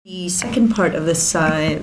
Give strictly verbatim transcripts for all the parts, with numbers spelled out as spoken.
The second part of this uh, uh,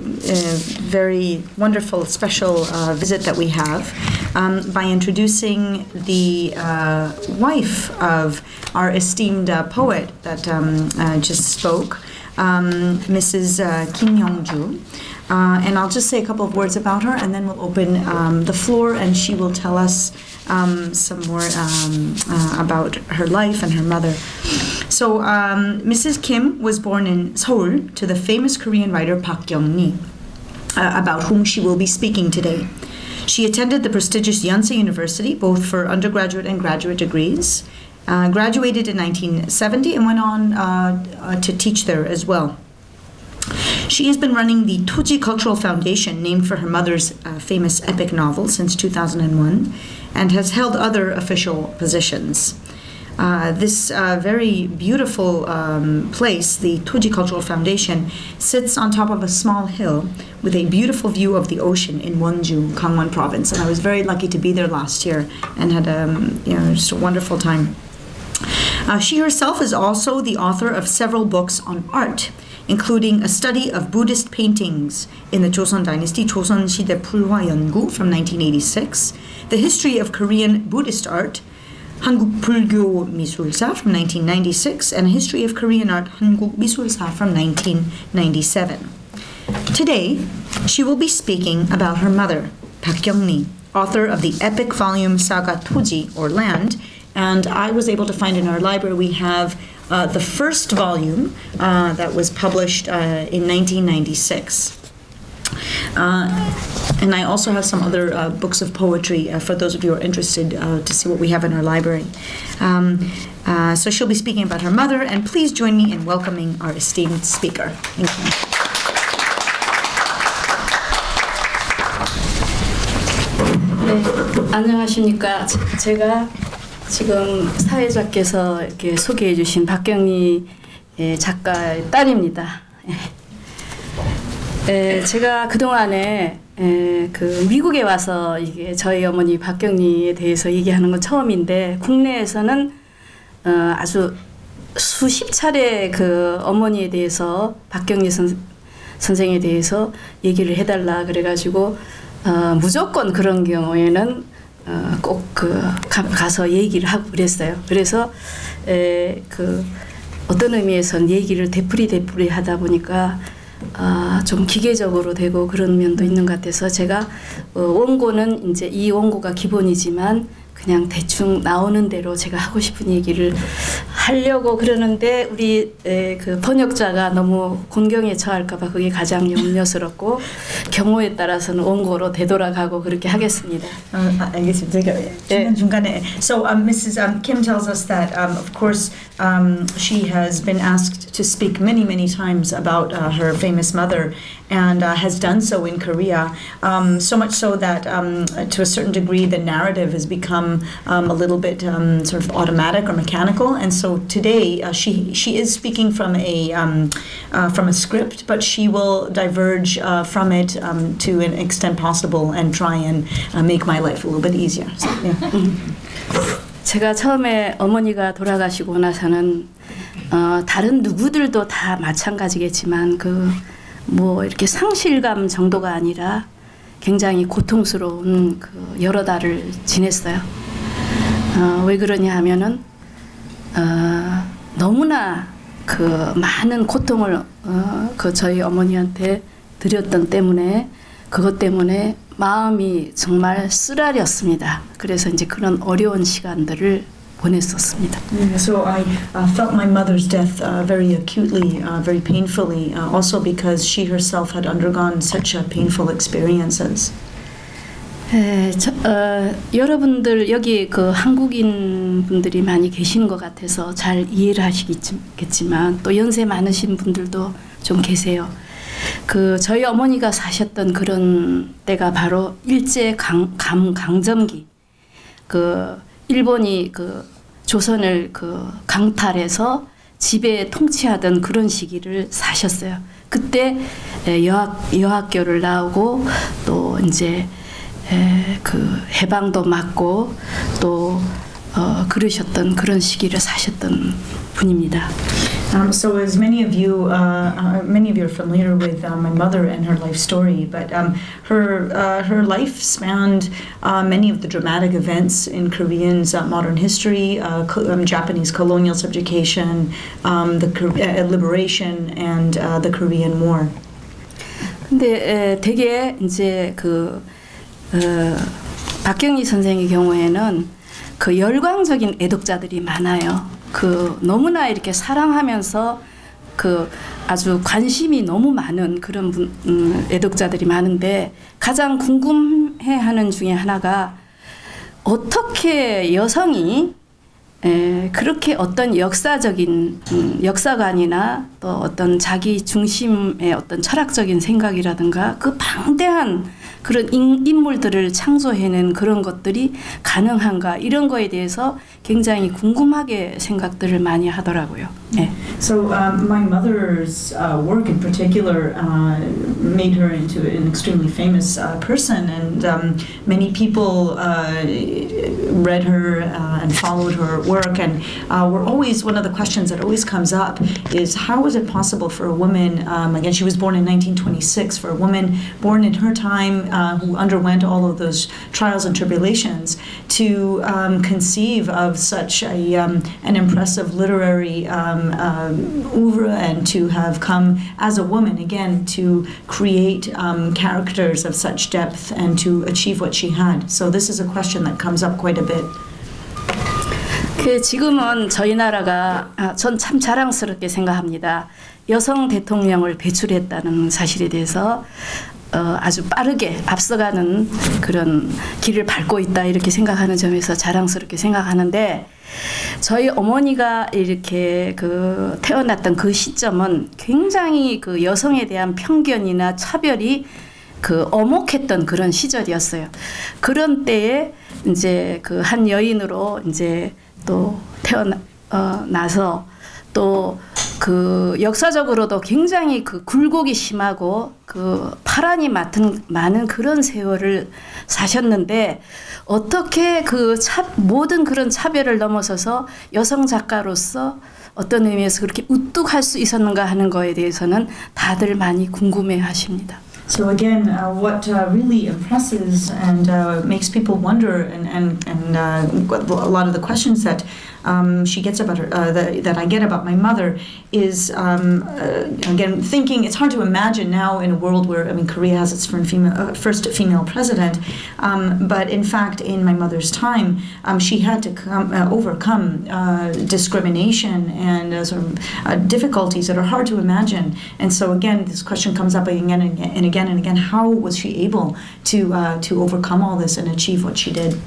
very wonderful special uh, visit that we have um, by introducing the uh, wife of our esteemed uh, poet that um, uh, just spoke, um, Missus Uh, Kim Young-ju. Uh, and I'll just say a couple of words about her, and then we'll open um, the floor, and she will tell us um, some more um, uh, about her life and her mother. So um, Missus Kim was born in Seoul to the famous Korean writer Park Kyung-ni, uh, about whom she will be speaking today. She attended the prestigious Yonsei University, both for undergraduate and graduate degrees, uh, graduated in nineteen seventy, and went on uh, uh, to teach there as well. She has been running the Toji Cultural Foundation, named for her mother's uh, famous epic novel, since two thousand one, and has held other official positions. Uh, this uh, very beautiful um, place, the Toji Cultural Foundation, sits on top of a small hill with a beautiful view of the ocean in Wonju, Gangwon Province. And I was very lucky to be there last year and had um, you know, just a wonderful time. Uh, she herself is also the author of several books on art, including a study of Buddhist paintings in the Joseon Dynasty, Joseon Shide Pulhwa Yeongu from nineteen eighty-six, the history of Korean Buddhist art, Hanguk Bulgyo Misulsa from nineteen ninety-six, and a history of Korean art, Hanguk Misulsa from nineteen ninety-seven. Today, she will be speaking about her mother, Park Kyung-ni, author of the epic volume saga Toji, or Land, and I was able to find in our library we have uh, the first volume uh, that was published uh, in nineteen ninety-six. Uh, and I also have some other uh, books of poetry uh, for those of you who are interested uh, to see what we have in our library. Um, uh, so she'll be speaking about her mother, and please join me in welcoming our esteemed speaker. Thank you. 네, 안녕하십니까. 제가 지금 사회자께서 이렇게 소개해 주신 박경리 작가의 딸입니다. 에, 제가 그동안에 에, 그 미국에 와서 이게 저희 어머니 박경리에 대해서 얘기하는 건 처음인데, 국내에서는 어, 아주 수십 차례 그 어머니에 대해서, 박경리 선, 선생에 대해서 얘기를 해달라 그래가지고 어, 무조건 그런 경우에는 어, 꼭 그 가서 얘기를 하고 그랬어요. 그래서 에, 그 어떤 의미에서는 얘기를 되풀이 되풀이 하다 보니까 아, 좀 기계적으로 되고 그런 면도 있는 것 같아서 제가 어, 원고는 이제 이 원고가 기본이지만 그냥 대충 나오는 대로 제가 하고 싶은 얘기를 하려고 그러는데, 우리 에, 그 번역자가 너무 곤경에 처할까 봐 그게 가장 염려스럽고 경우에 따라서는 원고로 되돌아가고 그렇게 하겠습니다. Uh, 알겠습니다. 중간 중간에. So um, Missus Um, Kim tells us that um, of course um, she has been asked to speak many many times about uh, her famous mother, and uh, has done so in Korea, um, so much so that um, to a certain degree the narrative has become um, a little bit um, sort of automatic or mechanical. And so today uh, she she is speaking from a um, uh, from a script, but she will diverge uh, from it um, to an extent possible and try and uh, make my life a little bit easier. So, yeah. 제가 처음에 어머니가 돌아가시고 나서는 어, 다른 누구들도 다 마찬가지겠지만 그 뭐 이렇게 상실감 정도가 아니라 굉장히 고통스러운 그 여러 달을 지냈어요. 어, 왜 그러냐 하면은 어, 너무나 그 많은 고통을 어, 그 저희 어머니한테 드렸던 때문에, 그것 때문에 마음이 정말 쓰라렸습니다. 그래서 이제 그런 어려운 시간들을 보냈었습니다. Yeah, so I uh, felt my mother's death uh, very acutely, uh, very painfully, uh, also because she herself had undergone such uh, painful experiences. 에, 저, 어, 여러분들 여기 그 한국인 분들이 많이 계시는 것 같아서 잘 이해를 하시겠지만 또 연세 많으신 분들도 좀 계세요. 그 저희 어머니가 사셨던 그런 때가 바로 일제 강, 감, 강점기. 그 일본이 그 조선을 그 강탈해서 지배 통치하던 그런 시기를 사셨어요. 그때 여학 여학교를 나오고 또 이제 에, 그 해방도 맞고 또 어, 그러셨던 그런 시기를 사셨던 분입니다. Um, so, as many of you, uh, uh, many of you are familiar with uh, my mother and her life story, but um, her uh, her life spanned uh, many of the dramatic events in Korean's uh, modern history, uh, co- um, Japanese colonial subjugation, um, the uh, liberation, and uh, the Korean War. 근데 에, 되게 이제 그 어, 박경리 선생의 경우에는 그 열광적인 애독자들이 많아요. 그 너무나 이렇게 사랑하면서 그 아주 관심이 너무 많은 그런 분, 음, 애독자들이 많은데 가장 궁금해하는 중에 하나가 어떻게 여성이 에, 그렇게 어떤 역사적인 음, 역사관이나 또 어떤 자기 중심의 어떤 철학적인 생각이라든가 그 방대한 그런 인, 인물들을 창조해낸 그런 것들이 가능한가 이런 거에 대해서 굉장히 궁금하게 생각들을 많이 하더라고요. 네. So um, my mother's uh, work in particular uh, made her into an extremely famous uh, person, and um, many people uh, read her uh, and followed her work. And uh, we're always one of the questions that always comes up is how is it possible for a woman? Um, again, she was born in nineteen twenty-six. For a woman born in her time uh, who underwent all of those trials and tribulations to um, conceive of such a um, an impressive literary um, um, oeuvre and to have come as a woman again to create um, characters of such depth and to achieve what she had. So this is a question that comes up quite a bit. 그 지금은 저희 나라가 아, 전 참 자랑스럽게 생각합니다. 여성 대통령을 배출했다는 사실에 대해서 어, 아주 빠르게 앞서가는 그런 길을 밟고 있다 이렇게 생각하는 점에서 자랑스럽게 생각하는데 저희 어머니가 이렇게 그 태어났던 그 시점은 굉장히 그 여성에 대한 편견이나 차별이 그 엄혹했던 그런 시절이었어요. 그런 때에 이제 그 한 여인으로 이제 또 태어나 어, 나서 또 그 역사적으로도 굉장히 그 굴곡이 심하고 그 파란이 맡은 많은 그런 세월을 사셨는데 어떻게 그 차, 모든 그런 차별을 넘어서서 여성 작가로서 어떤 의미에서 그렇게 우뚝할 수 있었는가 하는 거에 대해서는 다들 많이 궁금해 하십니다. So again, uh, what uh, really impresses and uh, makes people wonder, and and and uh, a lot of the questions that um, she gets about her, uh, that, that I get about my mother, is um, uh, again thinking it's hard to imagine now in a world where I mean Korea has its first female, uh, first female president, um, but in fact in my mother's time, um, she had to come, uh, overcome uh, discrimination and uh, sort of uh, difficulties that are hard to imagine, and so again this question comes up again and again. And again and again, how was she able to uh, to overcome all this and achieve what she did?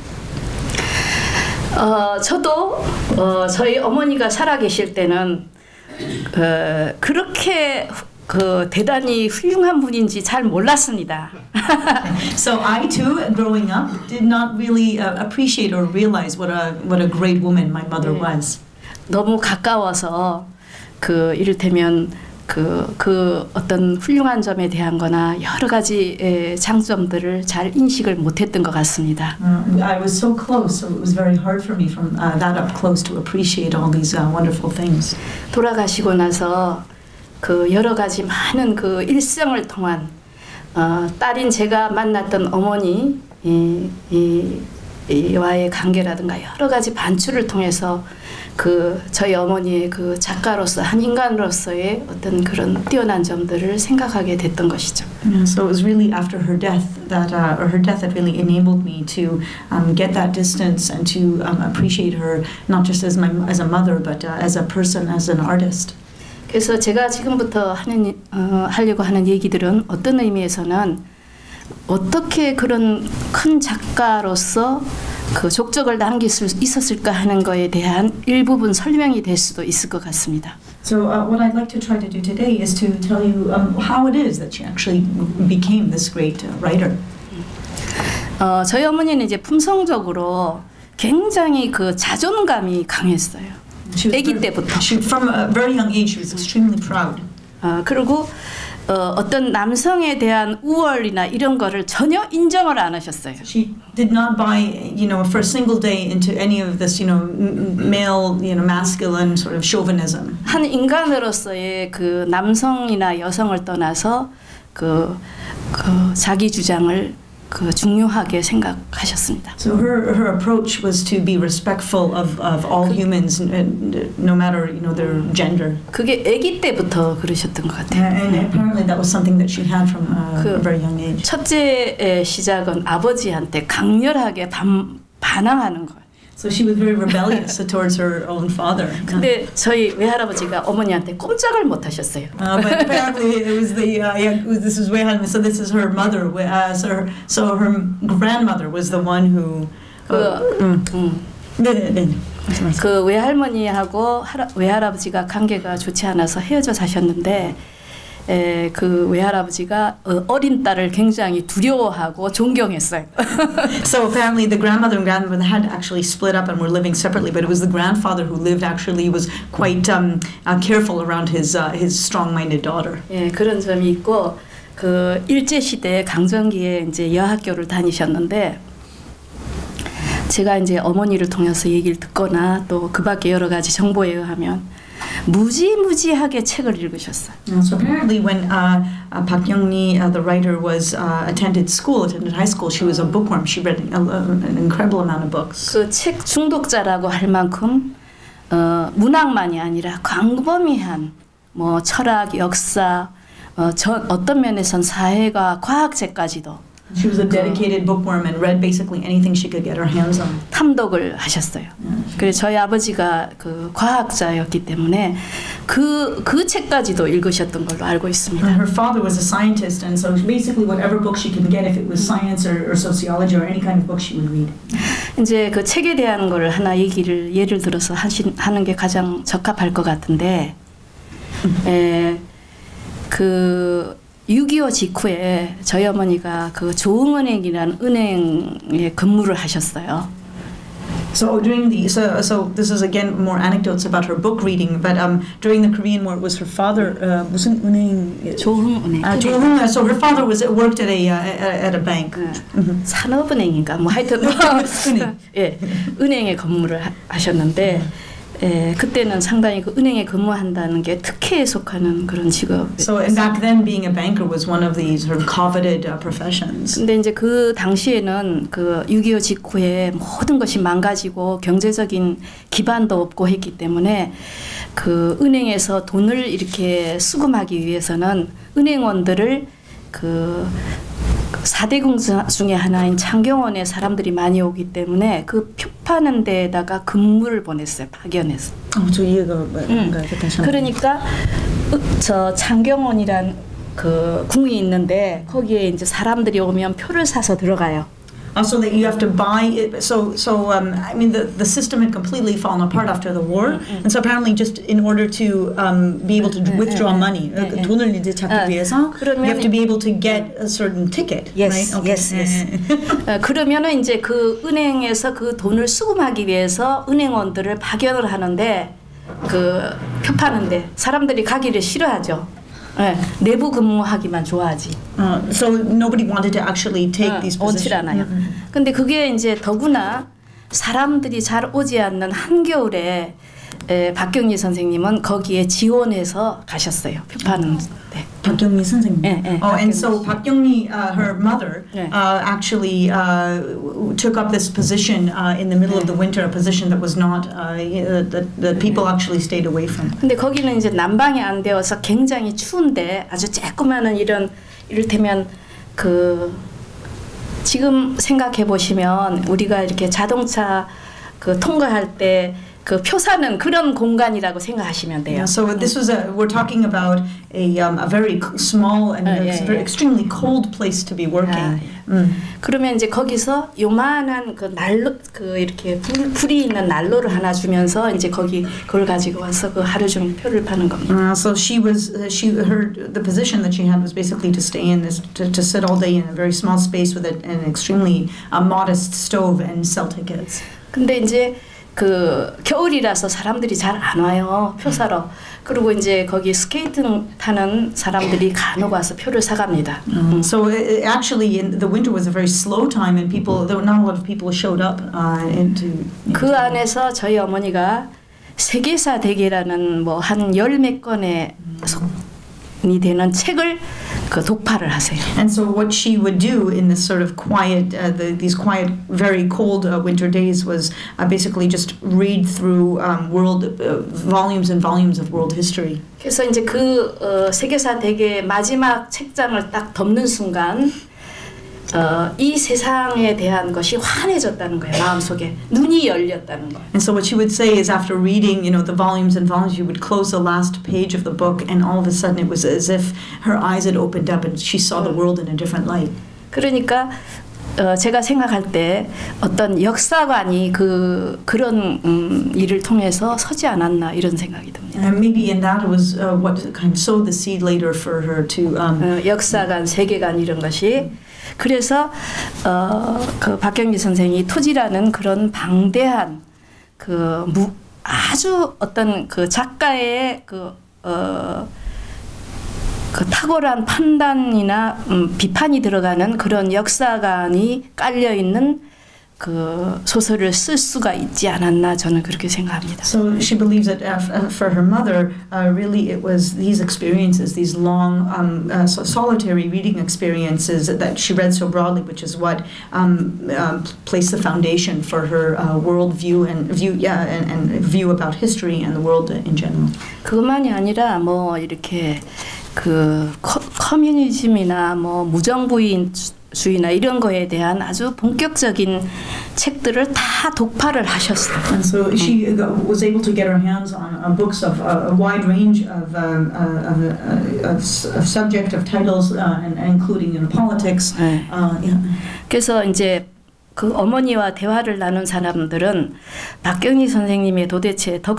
어, 저도 어, 저희 어머니가 살아계실 때는 어, 그렇게 그 대단히 훌륭한 분인지 잘 몰랐습니다. So I too, growing up, did not really uh, appreciate or realize what a what a great woman my mother 네. was. 너무 가까워서 그 이를테면 그, 그 어떤 훌륭한 점에 대한 거나 여러 가지 에, 장점들을 잘 인식을 못했던 것 같습니다. Uh, I was so close, so it was very hard for me from uh, that up close to appreciate all these uh, wonderful things. 돌아가시고 나서 그 여러 가지 많은 그 일생을 통한 어, 딸인 제가 만났던 어머니 이, 이, 이 와의 관계라든가 여러 가지 반출을 통해서 그 저희 어머니의 그 작가로서 한 인간으로서의 어떤 그런 뛰어난 점들을 생각하게 됐던 것이죠. Yeah, so it was really after her death that, uh, or her death that really enabled me to um, get that distance and to um, appreciate her not just as my as a mother, but uh, as a person, as an artist. 그래서 제가 지금부터 하는 어, 하려고 하는 얘기들은 어떤 의미에서는 어떻게 그런 큰 작가로서 그 족적을 남길 수 있었을까 하는 거에 대한 일부분 설명이 될 수도 있을 것 같습니다. So uh, what I'd like to try to do today is to tell you um, how it is that she actually became this great uh, writer. 어, 저희 어머니는 이제 품성적으로 굉장히 그 자존감이 강했어요. 아기 때부터. She, from a very young age, she was extremely proud. 어, 그리고 어, 어떤 남성에 대한 우월이나 이런 거를 전혀 인정을 안 하셨어요. She did not buy, you know, for a single day into any of this, you know, male, you know, masculine sort of chauvinism. 한 인간으로서의 그 남성이나 여성을 떠나서 그, 그 자기 주장을 그 중요하게 생각하셨습니다. So her her approach was to be respectful of of all humans, no matter you know their gender. 그게 아기 때부터 그러셨던 것 같아요. And apparently that was something that she had from uh, 그 a very young age. 첫째의 시작은 아버지한테 강렬하게 반, 반항하는 거예요. So she was very rebellious towards her own father. 근데 저희 외할아버지가 어머니한테 꼼짝을 못 하셨어요. Uh, but apparently it was the uh, yeah, it was, this is 외할머니. So this is her mother. Uh, so her, so her grandmother was the one who. Uh, 그, 음. 음. 네네네. 그 외할머니하고 할아, 외할아버지가 관계가 좋지 않아서 헤어져 사셨는데. 에, 그 외할아버지가 어, 어린 딸을 굉장히 두려워하고 존경했어요. So apparently the grandmother and grandmother had actually split up and were living separately, but it was the grandfather who lived actually was quite um, uh, careful around his uh, his strong-minded daughter. 예, 그런 점이 있고 그 일제 시대 강점기에 이제 여학교를 다니셨는데 제가 이제 어머니를 통해서 얘기를 듣거나 또 그밖에 여러 가지 정보에 의하면 무지무지하게 책을 읽으셨어요. So apparently, when uh, uh, Park Young-mi, uh, the writer, was uh, attended school, attended high school, she was a bookworm. She read a, a, an incredible amount of books. 그 책 중독자라고 할 만큼 어, 문학만이 아니라 광범위한 뭐 철학, 역사, 어, 전 어떤 면에선 사회가 과학책까지도. She was a dedicated bookworm and read basically anything she could get her hands on. 탐독을 하셨어요. 그래서 저희 아버지가 그 과학자였기 때문에 그, 그 책까지도 읽으셨던 걸로 알고 있습니다. Her father was a scientist, and so basically whatever book she could get, if it was science or, or sociology or any kind of book, she would read. 이제 그 책에 대한 거를 하나 얘기를 예를 들어서 하신, 하는 게 가장 적합할 것 같은데, 에, 그 육이오 직후에 저희 어머니가 그 조흥은행이라는 은행에 근무를 하셨어요. So during the so so this is again more anecdotes about her book reading, but um during the Korean War, it was her father uh, 무슨 은행? 조흥은행. 아, 조흥. So her father was worked at a uh, at a bank. 네. Mm-hmm. 산업은행인가 뭐 하여튼 은행. 예, 은행에 근무를 하, 하셨는데. 예, 그때는 상당히 그 은행에 근무한다는 게 특혜에 속하는 그런 직업. So and back then, being a banker was one of these sort of coveted uh, professions. 근데 이제 그 당시에는 그 육이오 직후에 모든 것이 망가지고 경제적인 기반도 없고 했기 때문에 그 은행에서 돈을 이렇게 수금하기 위해서는 은행원들을 그 사대공 중에 하나인 창경원에 사람들이 많이 오기 때문에 그 표 파는 데에다가 근무를 보냈어요. 파견해서. 어, 저 이해가 음. 그러니까 저 창경원이란 그 궁이 있는데 거기에 이제 사람들이 오면 표를 사서 들어가요. Also, that you have to buy it. So, so um, I mean, the, the system had completely fallen apart after the war, mm-hmm. and so apparently, just in order to um, be able to mm-hmm. withdraw money, mm-hmm. 돈을 이제 찾기 위해서, you have to be able to get a certain ticket, yes, right? Okay. Yes, yes. 어, 그러면은 이제 그 은행에서 그 돈을 수금하기 위해서 은행원들을 파견을 하는데 그 표 파는데 사람들이 가기를 싫어하죠. 네, 내부 근무하기만 좋아하지. Uh, so nobody wanted to actually take 어, these 오질 positions. 않아요. Mm-hmm. 근데 그게 이제 더구나 사람들이 잘 오지 않는 한겨울에 에, 박경리 선생님은 거기에 지원해서 가셨어요. 표 파는 데. 박경리 선생님. 네, 네, oh, and 박경리. so Park-young-mi, uh, her mother, 네. uh, actually uh, took up this position uh, in the middle 네. of the winter, a position that was not uh, that the people actually stayed away from. 근데 거기는 이제 난방이 안 되어서 굉장히 추운데 아주 쬐끄마한 이런 이를테면 그 지금 생각해 보시면 우리가 이렇게 자동차 그 통과할 때 그 표 사는 그런 공간이라고 생각하시면 돼요. Yeah, so this was a we're talking about a um, a very small and 아, a 예, very 예. extremely cold place to be working. 아, 예. 음. 그러면 이제 거기서 요만한 그 난로 그 이렇게 불, 불이 있는 난로를 하나 주면서 이제 거기 그걸 가지고 와서 그 하루 종일 표를 파는 겁니다. Uh, so she was uh, she her the position that she had was basically to stay in this to, to sit all day in a very small space with a, an extremely uh, modest stove and sell tickets. 근데 이제 그 겨울이라서 사람들이 잘 안 와요. 표 사러. 그리고 이제 거기 스케이트 타는 사람들이 간혹 와서 표를 사갑니다. Um, so it, actually, in the winter was a very slow time, and people there were not a lot of people showed up uh, into. 그 안에서 저희 어머니가 세계사 대계라는 뭐 한 열 몇 권의 이 되는 책을 그 독파를 하세요. And so what she would do in this sort of quiet, uh, the, these quiet, very cold uh, winter days was uh, basically just read through um, world uh, volumes and volumes of world history. 그래서 이제 그 어, 세계사 대계 마지막 책장을 딱 덮는 순간 어, 이 세상에 대한 것이 환해졌다는 거예요. 마음속에 눈이 열렸다는 거예요. And so what she would say is, after reading, you know, the volumes and volumes, she would close the last page of the book, and all of a sudden it was as if her eyes had opened up and she saw the world in a different light. 그러니까 어, 제가 생각할 때 어떤 역사관이 그 그런 음, 일을 통해서 서지 않았나 이런 생각이 듭니다. And maybe in that it was uh, what kind of sowed the seed later for her to. Um, 어, 역사관, 세계관 이런 것이 그래서 어, 그 박경리 선생이 토지라는 그런 방대한 그 무, 아주 어떤 그 작가의 그 어, 그 탁월한 판단이나 음, 비판이 들어가는 그런 역사관이 깔려 있는 그 소설을 쓸 수가 있지 않았나 저는 그렇게 생각합니다. So she believes that uh, for her mother, uh, really it was these experiences, these long, um, uh, so solitary reading experiences that she read so broadly, which is what um, um, placed the foundation for her uh, world view and view, yeah, and, and view about history and the world in general. 그것만이 아니라 뭐 이렇게 그 커, 커뮤니즘이나 뭐 무정부인 주의나 이런 거에 대한 아주 본격적인 책들을 다 독파를 하셨어요. And so she was able to get her hands on, on books of uh, a wide range of, um, uh, of, uh, of, of subject of titles, uh, and, and including you know, politics. 네. Uh, yeah. 그래서 이제 그 어머니와 대화를 나눈 사람들은 박경리 선생님의 도대체 덕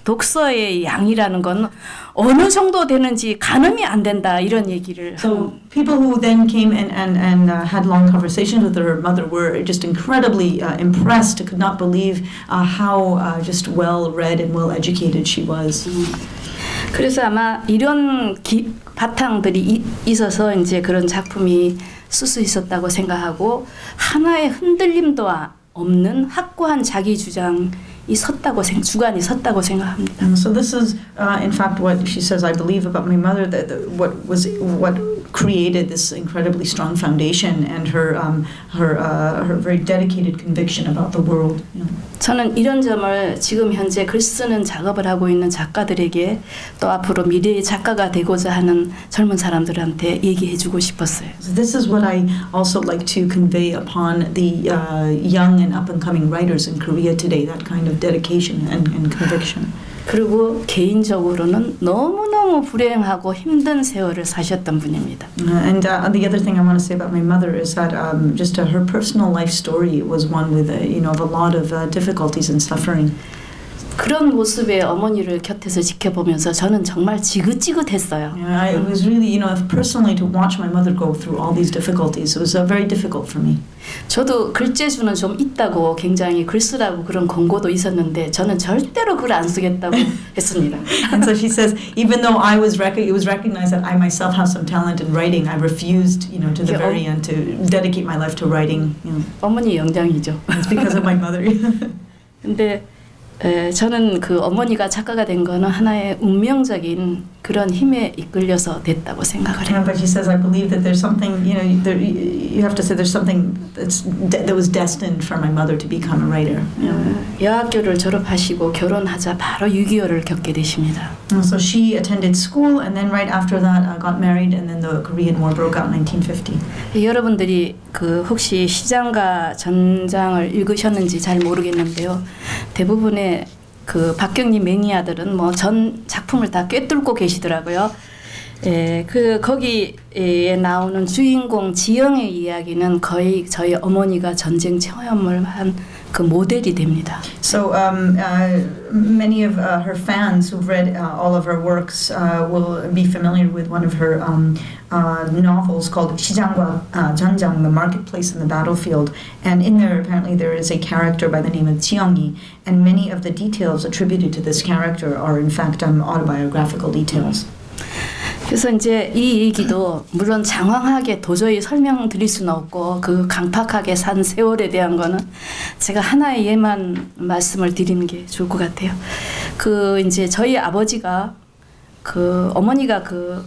독서의 양이라는 건 어느 정도 되는지 가늠이 안 된다 이런 얘기를. So people who then came and and and uh, had long conversations with her mother were just incredibly uh, impressed. Could not believe uh, how uh, just well read and well educated she was. 음. 그래서 아마 이런 기, 바탕들이 이, 있어서 이제 그런 작품이 쓸 수 있었다고 생각하고 하나의 흔들림도 없는 확고한 자기 주장. 이 섰다고 생 주관이 섰다고 생각합니다. And so this is, uh, in fact, what she says. I believe about my mother that the, what was what created this incredibly strong foundation and her um, her uh, her very dedicated conviction about the world. You know. 저는 이런 점을 지금 현재 글 쓰는 작업을 하고 있는 작가들에게 또 앞으로 미래의 작가가 되고자 하는 젊은 사람들한테 얘기해주고 싶었어요. So this is what I also like to convey upon the uh, young and up and coming writers in Korea today. That kind of dedication and, and conviction. 그리고 개인적으로는 너무너무 불행하고 힘든 세월을 사셨던 분입니다. Uh, and uh, the other thing I want to say about my mother is that um, just uh, her personal life story was one with a, you know, of a lot of uh, difficulties and suffering. 그런 모습의 어머니를 곁에서 지켜보면서 저는 정말 지긋지긋했어요. Yeah, it was really, you know, personally to watch my mother go through all these difficulties. It was uh, very difficult for me. 저도 글재주는 좀 있다고 굉장히 글 쓰라고 그런 권고도 있었는데 저는 절대로 글 안 쓰겠다고 했습니다. And so she says, even though I was rec- it was recognized that I myself have some talent in writing, I refused, you know, to the very end to dedicate my life to writing. You know. 어머니 영향이죠. It's because of my mother. 근데 에, 저는 그 어머니가 작가가 된 거는 하나의 운명적인 그런 힘에 이끌려서 됐다고 생각을 해요. But she says, I believe that there's something, you know, there, you have to say there's something that's de- that was destined for my mother to become a writer. You know? 여학교를 졸업하시고 결혼하자 바로 육이오를 겪게 되십니다. And so she attended school, and then right after that uh, got married, and then the Korean War broke out in nineteen fifty. 여러분들이 그 혹시 시장과 전장을 읽으셨는지 잘 모르겠는데요. 대부분의 그 박경리 매니아들은 뭐 전 작품을 다 꿰뚫고 계시더라고요. 에, 그 거기에 나오는 주인공 지영의 이야기는 거의 저희 어머니가 전쟁 체험을 한 그 모델이 됩니다. So um, uh, many of uh, her fans who've read uh, all of her works uh, will be familiar with one of her um, uh, novels called 시장과 uh, 전장, the marketplace and the battlefield. And in there, apparently, there is a character by the name of 지영이, and many of the details attributed to this character are, in fact, um, autobiographical details. 그래서 이제 이 얘기도 물론 장황하게 도저히 설명드릴 수는 없고 그 강팍하게 산 세월에 대한 거는 제가 하나의 예만 말씀을 드리는 게 좋을 것 같아요. 그 이제 저희 아버지가 그 어머니가 그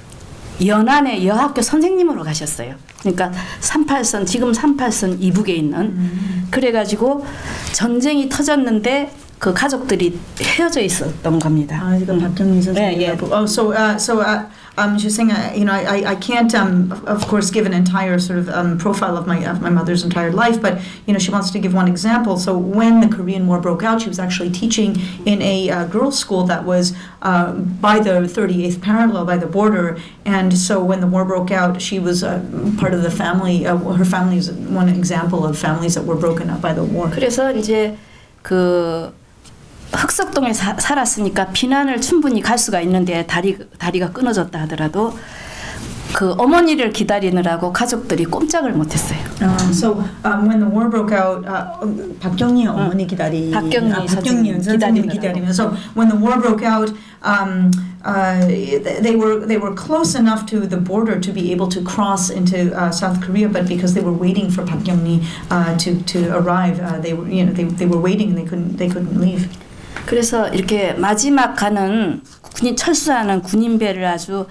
연안의 여학교 선생님으로 가셨어요. 그러니까 삼팔선 지금 삼팔선 이북에 있는 음. 그래가지고 전쟁이 터졌는데 그 가족들이 헤어져 있었던 겁니다. 아, 지금 박경리 선생님. 네, 예. Oh, so, uh, so, uh, um, she's saying, uh, you know, I, I can't, um, of course, give an entire sort of um, profile of my of my mother's entire life, but you know, she wants to give one example. So, when the Korean War broke out, she was actually teaching in a uh, girls' school that was uh, by the thirty-eighth parallel, by the border, and so when the war broke out, she was uh, part of the family. Uh, her family is one example of families that were broken up by the war. 그래서 이제 그 흑석동에 사, 살았으니까 피난을 충분히 갈 수가 있는데 다리, 다리가 끊어졌다 하더라도 그 어머니를 기다리느라고 가족들이 꼼짝을 못했어요. Uh, so um, when the war broke out, uh, 박경리 어머니 기다리, 박경리 아, 박경리 선생님 기다리면. So when the war broke out, um, uh, they were they were close enough to the border to be able to cross into uh, South Korea, but because they were waiting for 박경리 uh, to to arrive, uh, they were you know they they were waiting and they couldn't they couldn't leave. 그래서 이렇게 마지막 가는 군인 철수하는 군인배를 아주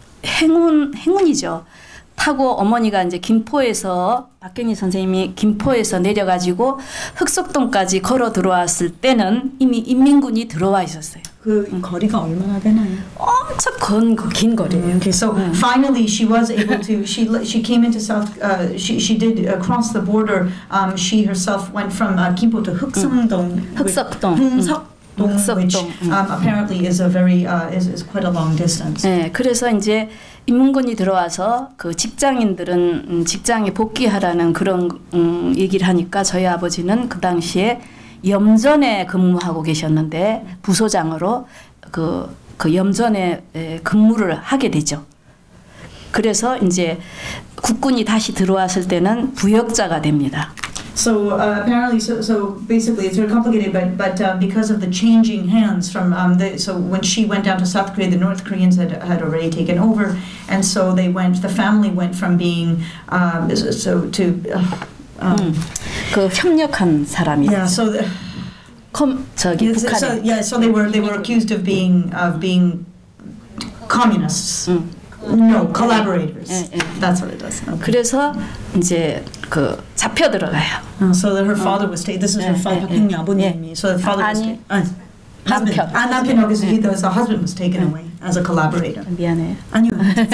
행운 행운이죠. 타고 어머니가 이제 김포에서 박경리 선생님이 김포에서 내려가지고 흑석동까지 걸어 들어왔을 때는 이미 인민군이 들어와 있었어요. 그 음. 거리가 얼마나 되나요? 엄청 건, 긴 거리예요. Okay, so 음. finally she was able to. She she came into South. Uh, she she did uh, cross the border. Um, she herself went from uh, Kimpo to 흑성동. 흑석동. 흑석. Which um, apparently is a very uh, is is quite a long distance. 네, 그래서 이제 인민군이 들어와서 그 직장인들은 음, 직장에 복귀하라는 그런 음, 얘기를 하니까 저희 아버지는 그 당시에 염전에 근무하고 계셨는데 부소장으로 그, 그 염전에 에, 근무를 하게 되죠. 그래서 이제 국군이 다시 들어왔을 때는 부역자가 됩니다. So uh, apparently, so, so basically, it's very complicated. But but uh, because of the changing hands from um, the so when she went down to South Korea, the North Koreans had had already taken over, and so they went. The family went from being um, so to uh, um, 음, 그 협력한 사람이. Yeah. So the, 컴 저기 so, 북한에. so, yeah. So they were they were accused of being of being communists. 음. No, collaborators. 예, 예. That's what it does. Okay. 그래서 이제 그 잡혀 들어가요. Uh, so that her father was taken. This is her father. 박경리 아버님이. So the father was taken. Uh, husband. 남편. 아 남편 여기서 he the husband was taken away as a collaborator. 미안해요. 아니요.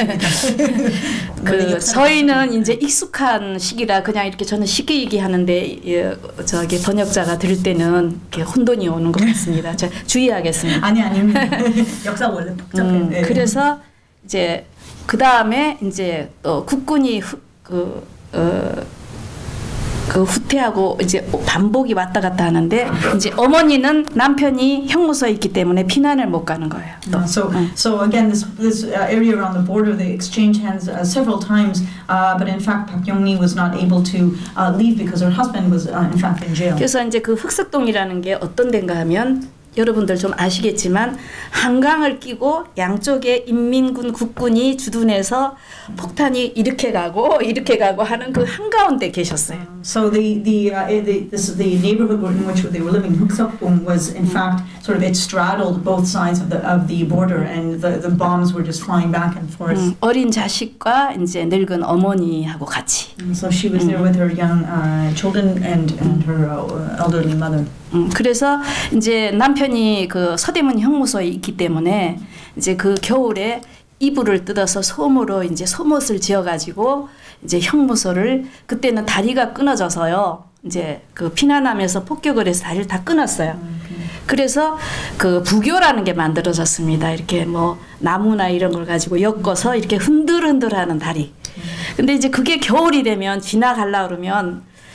그 저희는 이제 익숙한 시기라 그냥 이렇게 저는 쉽게 얘기하는데 예, 저기 번역자가 들을 때는 이렇게 혼돈이 오는 것 같습니다. 제가 주의하겠습니다. 아니 아닙니다. 역사 원래 복잡해. 음, 네. 그래서 이제 그 다음에 이제 또 국군이 후, 그, 어, 그 후퇴하고 이제 반복이 왔다 갔다 하는데 이제 어머니는 남편이 형무소에 있기 때문에 피난을 못 가는 거예요. 또. Uh, so, 응. so again, this this uh, area around the border, they exchanged hands uh, several times, uh, but in fact, Park Young-mi was not able to uh, leave because her husband was, uh, in fact, in jail. 그래서 이제 그 흑석동이라는 게 어떤 데인가 하면 여러분들 좀 아시겠지만 한강을 끼고 양쪽에 인민군 국군이 주둔해서 폭탄이 이렇게 가고 이렇게 가고 하는 그 한가운데 계셨어요. So the the, uh, the this the neighborhood in which they were living, Hukseokbong, was in fact sort of it straddled both sides of the of the border, and the the bombs were just flying back and forth. 음, 어린 자식과 이제 늙은 어머니하고 같이. So she was there with her young uh, children and and her uh, elderly mother. 음, 그래서 이제 남편이 그 서대문 형무소에 있기 때문에 이제 그 겨울에 이불을 뜯어서 솜으로 이제 솜옷을 지어가지고 이제 형무소를 그때는 다리가 끊어져서요. 이제 그 피난하면서 폭격을 해서 다리를 다 끊었어요. 그래서 그 부교라는 게 만들어졌습니다. 이렇게 뭐 나무나 이런 걸 가지고 엮어서 이렇게 흔들흔들하는 다리. 근데 이제 그게 겨울이 되면 지나가려 그러면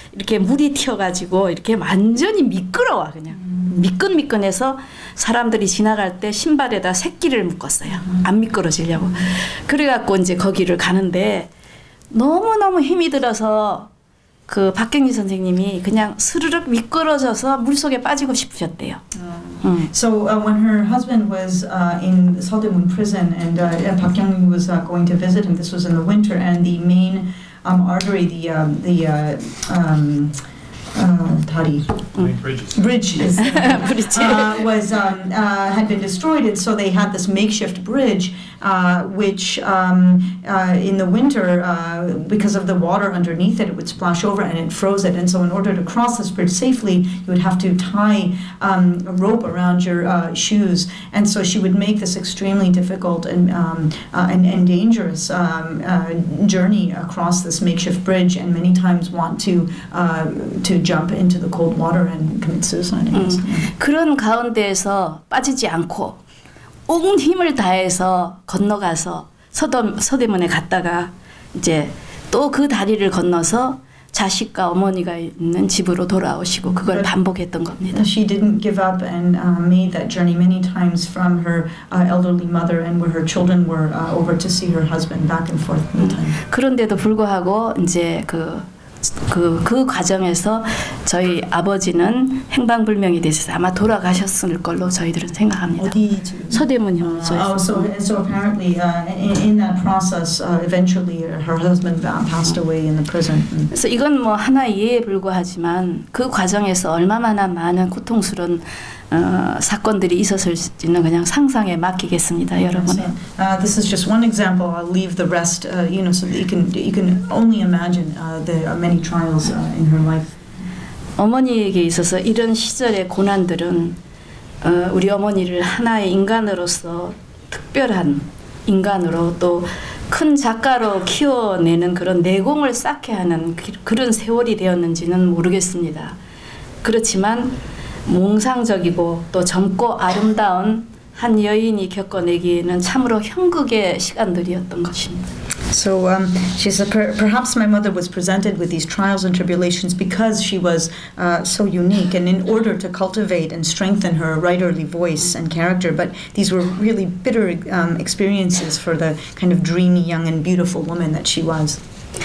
이렇게 물이 튀어가지고 이렇게 완전히 미끄러워 그냥 미끈미끈해서 사람들이 지나갈 때 신발에다 새끼를 묶었어요. 안 미끄러지려고. 그래갖고 이제 거기를 가는데 너무너무 힘이 들어서 그 박경리 선생님이 그냥 스르륵 미끄러져서 물속에 빠지고 싶으셨대요. 음. So uh, when her husband was uh, in Seodaemun prison and uh, Park Kyung-mi was uh, going to visit him, this was in the winter, and the main um, artery, the um, the uh, um, uh, 다리, bridge is, uh, was um, uh, had been destroyed, and so they had this makeshift bridge, uh, which um, uh, in the winter, uh, because of the water underneath it, it would splash over and it froze it. And so, in order to cross this bridge safely, you would have to tie um, a rope around your uh, shoes. And so, she would make this extremely difficult and um, uh, and, and dangerous um, uh, journey across this makeshift bridge, and many times want to uh, to jump into the cold water and commit suicide. 음, 그런 가운데에서 빠지지 않고 온 힘을 다해서 건너가서 서점, 서대문에 갔다가 이제 또 그 다리를 건너서 자식과 어머니가 있는 집으로 돌아오시고 그걸 반복했던 겁니다. She didn't give up and uh, made that journey many times from her uh, elderly mother and where her children were uh, over to see her husband back and forth all the time. 그런데도 불구하고 이제 그 그, 그 과정에서 저희 아버지는 행방불명이 되셔서 아마 돌아가셨을 걸로 저희들은 생각합니다. 어디 지금? 서대문 형무소에서. Uh, so, so apparently uh, in, in that process, uh, eventually her husband passed away in the prison. 그래서 이건 뭐 하나의 예에 불과하지만 그 과정에서 얼마나 많은 고통스러운 어, 사건들이 있었을지는 그냥 상상에 맡기겠습니다, 여러분. So, uh, this is just one example. I'll leave the rest, uh, you know, so that you can you can only imagine uh, the many trials uh, in her life. 어머니에게 있어서 이런 시절의 고난들은 어, 우리 어머니를 하나의 인간으로서 특별한 인간으로 또 큰 작가로 키워내는 그런 내공을 쌓게 하는 그, 그런 세월이 되었는지는 모르겠습니다. 그렇지만 몽상적이고 또 젊고 아름다운 한 여인이 겪어내기에는 참으로 형극의 시간들이었던 것입니다. So um, she said, per perhaps my mother was presented with these trials and tribulations because she was uh, so unique, and in order to cultivate and strengthen her writerly voice and character. But these were really bitter um, experiences for the kind of dreamy, young, and beautiful woman that she was.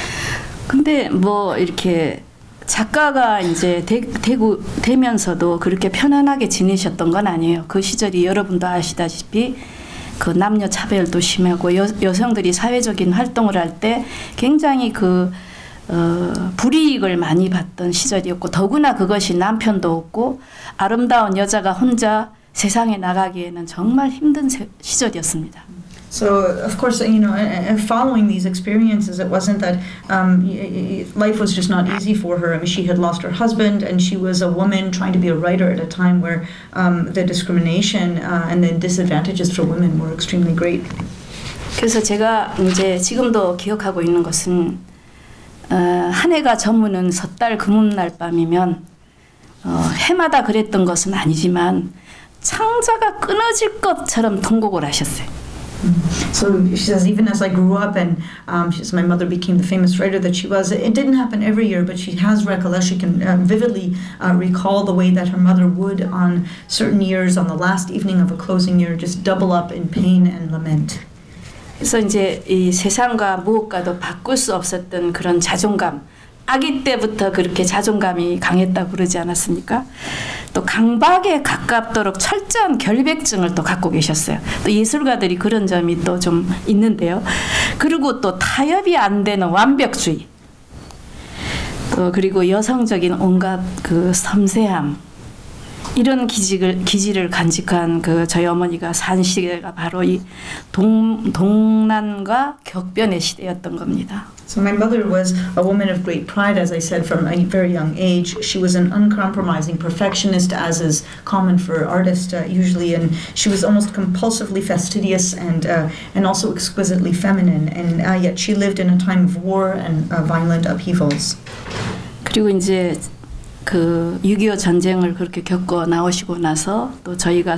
근데 뭐 이렇게 작가가 이제 되, 되고 되면서도 그렇게 편안하게 지내셨던 건 아니에요. 그 시절이 여러분도 아시다시피 그 남녀 차별도 심하고 여, 여성들이 사회적인 활동을 할 때 굉장히 그 어, 불이익을 많이 받던 시절이었고 더구나 그것이 남편도 없고 아름다운 여자가 혼자 세상에 나가기에는 정말 힘든 세, 시절이었습니다. So, of course, you know, following these experiences, it wasn't that um, life was just not easy for her. I mean, she had lost her husband, and she was a woman trying to be a writer at a time where um, the discrimination uh, and the disadvantages for women were extremely great. 그래서 제가 이제 지금도 기억하고 있는 것은 어, 한 해가 저무는 섣달 금음날 밤이면 어, 해마다 그랬던 것은 아니지만 창자가 끊어질 것처럼 통곡을 하셨어요. So she says, even as I grew up and um, she says my mother became the famous writer that she was, it didn't happen every year, but she has recollection, she can uh, vividly uh, recall the way that her mother would on certain years, on the last evening of a closing year, just double up in pain and lament. 그래서 이제 이 세상과 무엇과도 바꿀 수 없었던 그런 자존감, 아기 때부터 그렇게 자존감이 강했다고 그러지 않았습니까? 또 강박에 가깝도록 철저한 결백증을 또 갖고 계셨어요. 또 예술가들이 그런 점이 또 좀 있는데요. 그리고 또 타협이 안 되는 완벽주의. 또 그리고 여성적인 온갖 그 섬세함. 이런 기질을, 기질을 간직한 그 저희 어머니가 산 시대가 바로 이 동, 동난과 격변의 시대였던 겁니다. So my mother was a woman of great pride, as I said, from a very young age. She was an uncompromising perfectionist, as is common for artists uh, usually, and she was almost compulsively fastidious and uh, and also exquisitely feminine. And uh, yet she lived in a time of war and uh, violent upheavals. 그리고 이제 그 육이오 전쟁을 그렇게 겪어 나오시고 나서 또 저희가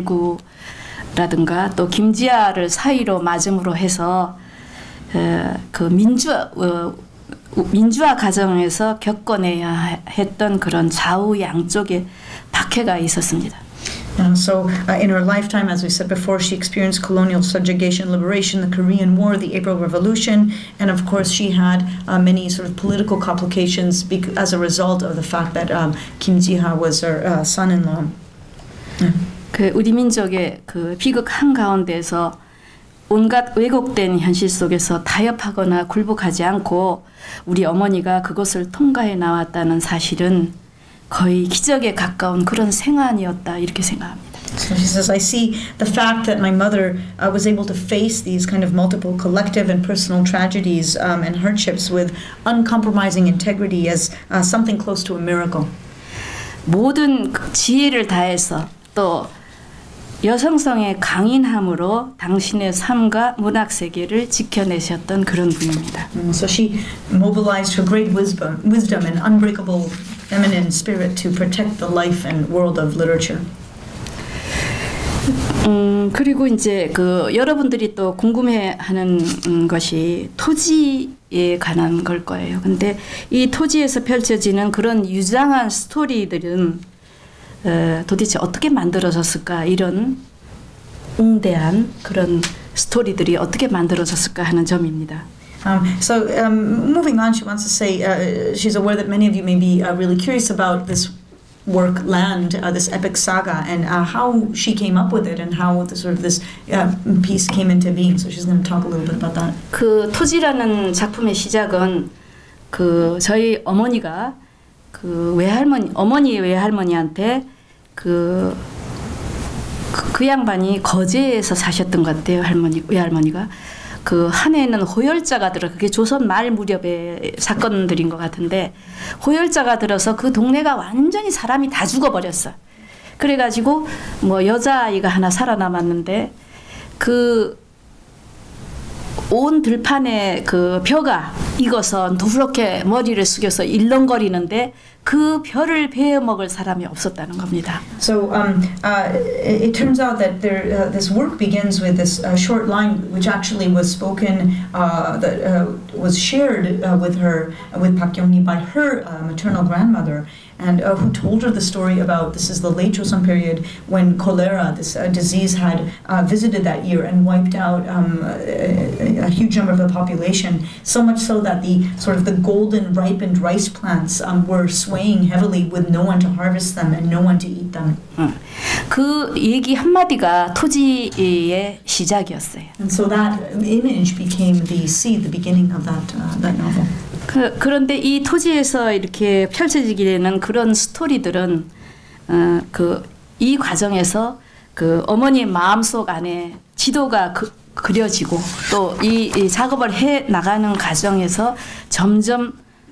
사일구라든가 또 김지아를 사이로 맞음으로 해서 그 민주 어, 민주화 과정에서 겪어내야 했던 그런 좌우 양쪽의 박해가 있었습니다. Uh, so, uh, in her lifetime, as we said before, she experienced colonial subjugation, liberation, the Korean War, the April Revolution, and of course, she had uh, many sort of political complications bec- as a result of the fact that um, Kim Ji-ha was her uh, son-in-law. Yeah. 그 우리 민족의 그 비극 한 가운데서 온갖 왜곡된 현실 속에서 타협하거나 굴복하지 않고 우리 어머니가 그것을 통과해 나왔다는 사실은 거의 기적에 가까운 그런 생안이었다 이렇게 생각합니다. So she says, I see the fact that my mother uh, was able to face these kind of multiple collective and personal tragedies um, and hardships with uncompromising integrity as uh, something close to a miracle. 모든 지혜를 다해서 또 여성성의 강인함으로 당신의 삶과 문학 세계를 지켜내셨던 그런 분입니다. Mm, so she mobilized her great wisdom, wisdom and unbreakable feminine spirit to protect the life and world of literature. 음 그리고 이제 그 여러분들이 또 궁금해하는 음, 것이 토지에 관한 걸 거예요. 근데 이 토지에서 펼쳐지는 그런 유장한 스토리들은 어, 도대체 어떻게 만들어졌을까 이런 웅대한 그런 스토리들이 어떻게 만들어졌을까 하는 점입니다. Um, so um, moving on, she wants to say uh, she's aware that many of you may be uh, really curious about this work, Land, uh, this epic saga, and uh, how she came up with it, and how the, sort of this uh, piece came into being. So she's going to talk a little bit about that. 그 토지라는 작품의 시작은 그 저희 어머니가 그 외할머니 어머니 외할머니한테 그, 그, 그 양반이 거제에서 사셨던 것 같아요. 할머니 외할머니가. 그 한 해에는 호열자가 들어 그게 조선 말 무렵의 사건들인 것 같은데 호열자가 들어서 그 동네가 완전히 사람이 다 죽어버렸어. 그래가지고 뭐 여자아이가 하나 살아남았는데 그 온 들판에 그 벼가 익어서 누렇게 머리를 숙여서 일렁거리는데 그 벼를 베어 먹을 사람이 없었다는 겁니다. So um, uh, it, it turns out that there, uh, this work begins with this uh, short line, which actually was spoken, uh, that uh, was shared uh, with her, uh, with Park Kyung-hee by her uh, maternal grandmother, and uh, who told her the story about, this is the late Joseon period, when cholera, this uh, disease, had uh, visited that year and wiped out um, a, a huge number of the population, so much so that the sort of the golden ripened rice plants um, were swaying heavily with no one to harvest them and no one to eat them. 응. 그 얘기 한마디가 토지의 시작이었어요. And so that image became the seed, the beginning of that, uh, that novel. 그, 그런데 이 토지에서 이렇게 펼쳐지게 되는 그런 스토리들은 어, 그, 이 과정에서 그 어머니의 마음속 안에 지도가 그, 그려지고 또 이 이 작업을 해 나가는 과정에서 점점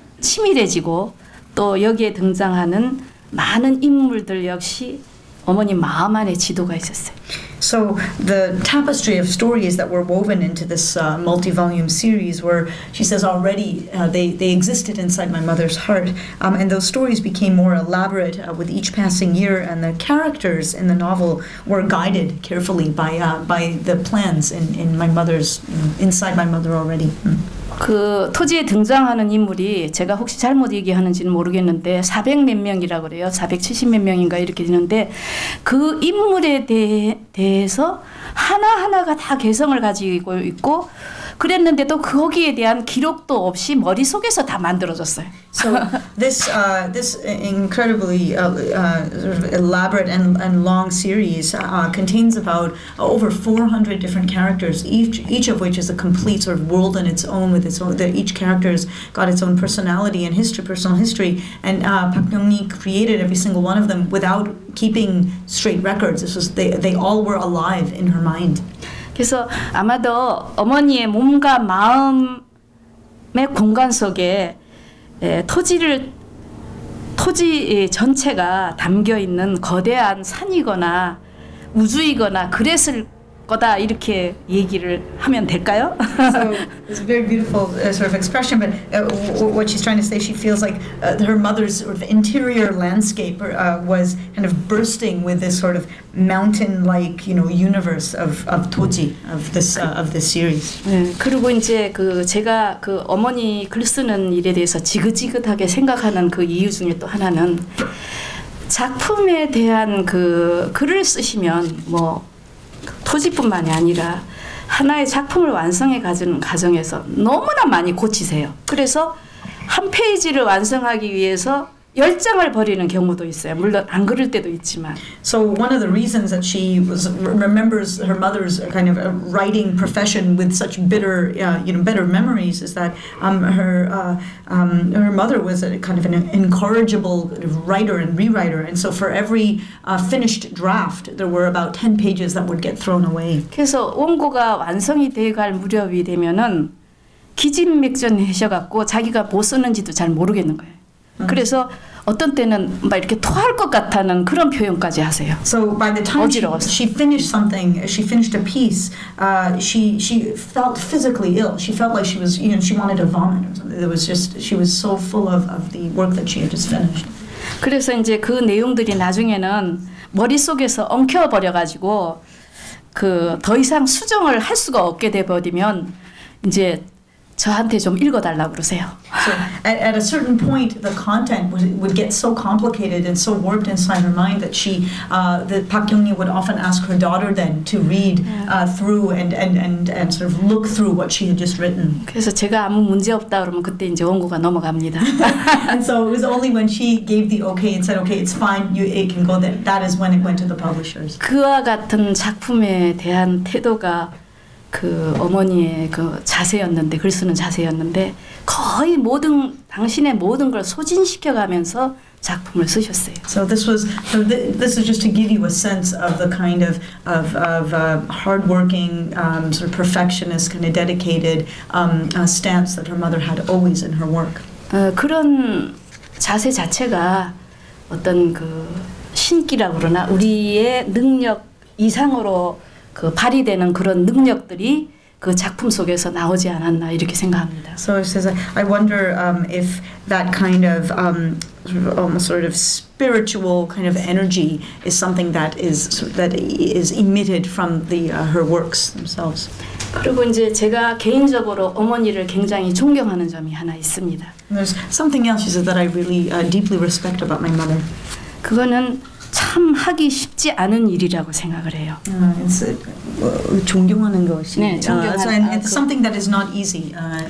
치밀해지고 또 여기에 등장하는 많은 인물들 역시 어머니 마음 안에 지도가 있었어요. So the tapestry of stories that were woven into this uh, multi-volume series were, she says, already uh, they, they existed inside my mother's heart. Um, and those stories became more elaborate uh, with each passing year, and the characters in the novel were guided carefully by uh, by the plans in, in my mother's, you know, inside my mother already. Mm. 그 토지에 등장하는 인물이 제가 혹시 잘못 얘기하는지는 모르겠는데 사백 몇 명이라고 그래요. 사백칠십 몇 명인가 이렇게 되는데 그 인물에 대해, 대해서 하나하나가 다 개성을 가지고 있고 그랬는데도 거기에 대한 기록도 없이 머릿속에서 다 만들어졌어요. So this uh, this incredibly uh, uh, sort of elaborate and, and long series uh, contains about uh, over four hundred different characters, each each of which is a complete sort of world on its own with its own. The, each character's got its own personality and history, personal history, and uh, Park Kyung-hee created every single one of them without keeping straight records. This was they they all were alive in her mind. 그래서 아마도 어머니의 몸과 마음의 공간 속에 에, 토지를 토지 전체가 담겨 있는 거대한 산이거나 우주이거나 그랬을 거다 이렇게 얘기를 하면 될까요? So it's a very beautiful uh, sort of expression, but uh, w- what she's trying to say, she feels like uh, her mother's sort of interior landscape uh, was kind of bursting with this sort of mountain-like, you know, universe of of Toji, of this uh, of this series. 네, 그리고 이제 그 제가 그 어머니 글 쓰는 일에 대해서 지긋지긋하게 생각하는 그 이유 중에 또 하나는 작품에 대한 그 글을 쓰시면 뭐 토지뿐만이 아니라 하나의 작품을 완성해 가지는 과정에서 너무나 많이 고치세요. 그래서 한 페이지를 완성하기 위해서 열 장을 버리는 경우도 있어요. 물론 안 그럴 때도 있지만. So one of the reasons that she was remembers her mother's kind of writing profession with such bitter, uh, you know, bitter memories is that um, her uh, um, her mother was a kind of an incorrigible writer and rewriter, and so for every uh, finished draft, there were about ten pages that would get thrown away. 그래서 원고가 완성이 돼갈 무렵이 되면은 기진맥진하셔갖고 자기가 뭐 썼는지도 잘 모르겠는 거예요. 그래서 어떤 때는 막 이렇게 토할 것 같다는 그런 표현까지 하세요. So by the time she, she finished something, she finished a piece, uh, she she felt physically ill. She felt like she was, you know, she wanted to vomit or something. It was just she was so full of of the work that she had just finished. 그래서 이제 그 내용들이 나중에는 머릿속에서 엉켜 버려 가지고 그 더 이상 수정을 할 수가 없게 돼 버리면 이제 저한테 좀 읽어달라고 그러세요. So at, at a certain point, the content would, would get so complicated and so warped inside her mind that she, uh, that Park Kyung-hee would often ask her daughter then to read uh, through and, and, and, and sort of look through what she had just written. 그래서 제가 아무 문제 없다 그러면 그때 이제 원고가 넘어갑니다. And so it was only when she gave the okay and said, okay, it's fine, you, it can go there. That is when it went to the publishers. 그와 같은 작품에 대한 태도가 그 어머니의 그 자세였는데 글 쓰는 자세였는데 거의 모든 당신의 모든 걸 소진시켜가면서 작품을 쓰셨어요. So this was so th- this is just to give you a sense of the kind of of of uh, hardworking, um, sort of perfectionist, kind of dedicated um, uh, stance that her mother had always in her work. 어, 그런 자세 자체가 어떤 그 신기라고 그러나 우리의 능력 이상으로 그 발휘되는 그런 능력들이 그 작품 속에서 나오지 않았나 이렇게 생각합니다. So it says, I wonder um, if that kind of um, sort of almost sort of spiritual kind of energy is something that is that is emitted from the uh, her works themselves. 그리고 이제 제가 개인적으로 어머니를 굉장히 존경하는 점이 하나 있습니다. There's something else she said that I really uh, deeply respect about my mother. 그거는 참 하기 쉽지 않은 일이라고 생각을 해요. Uh, it's uh, 존경하는 것이. 네, 존경하는. Uh, so, and it's something that is not easy. Uh,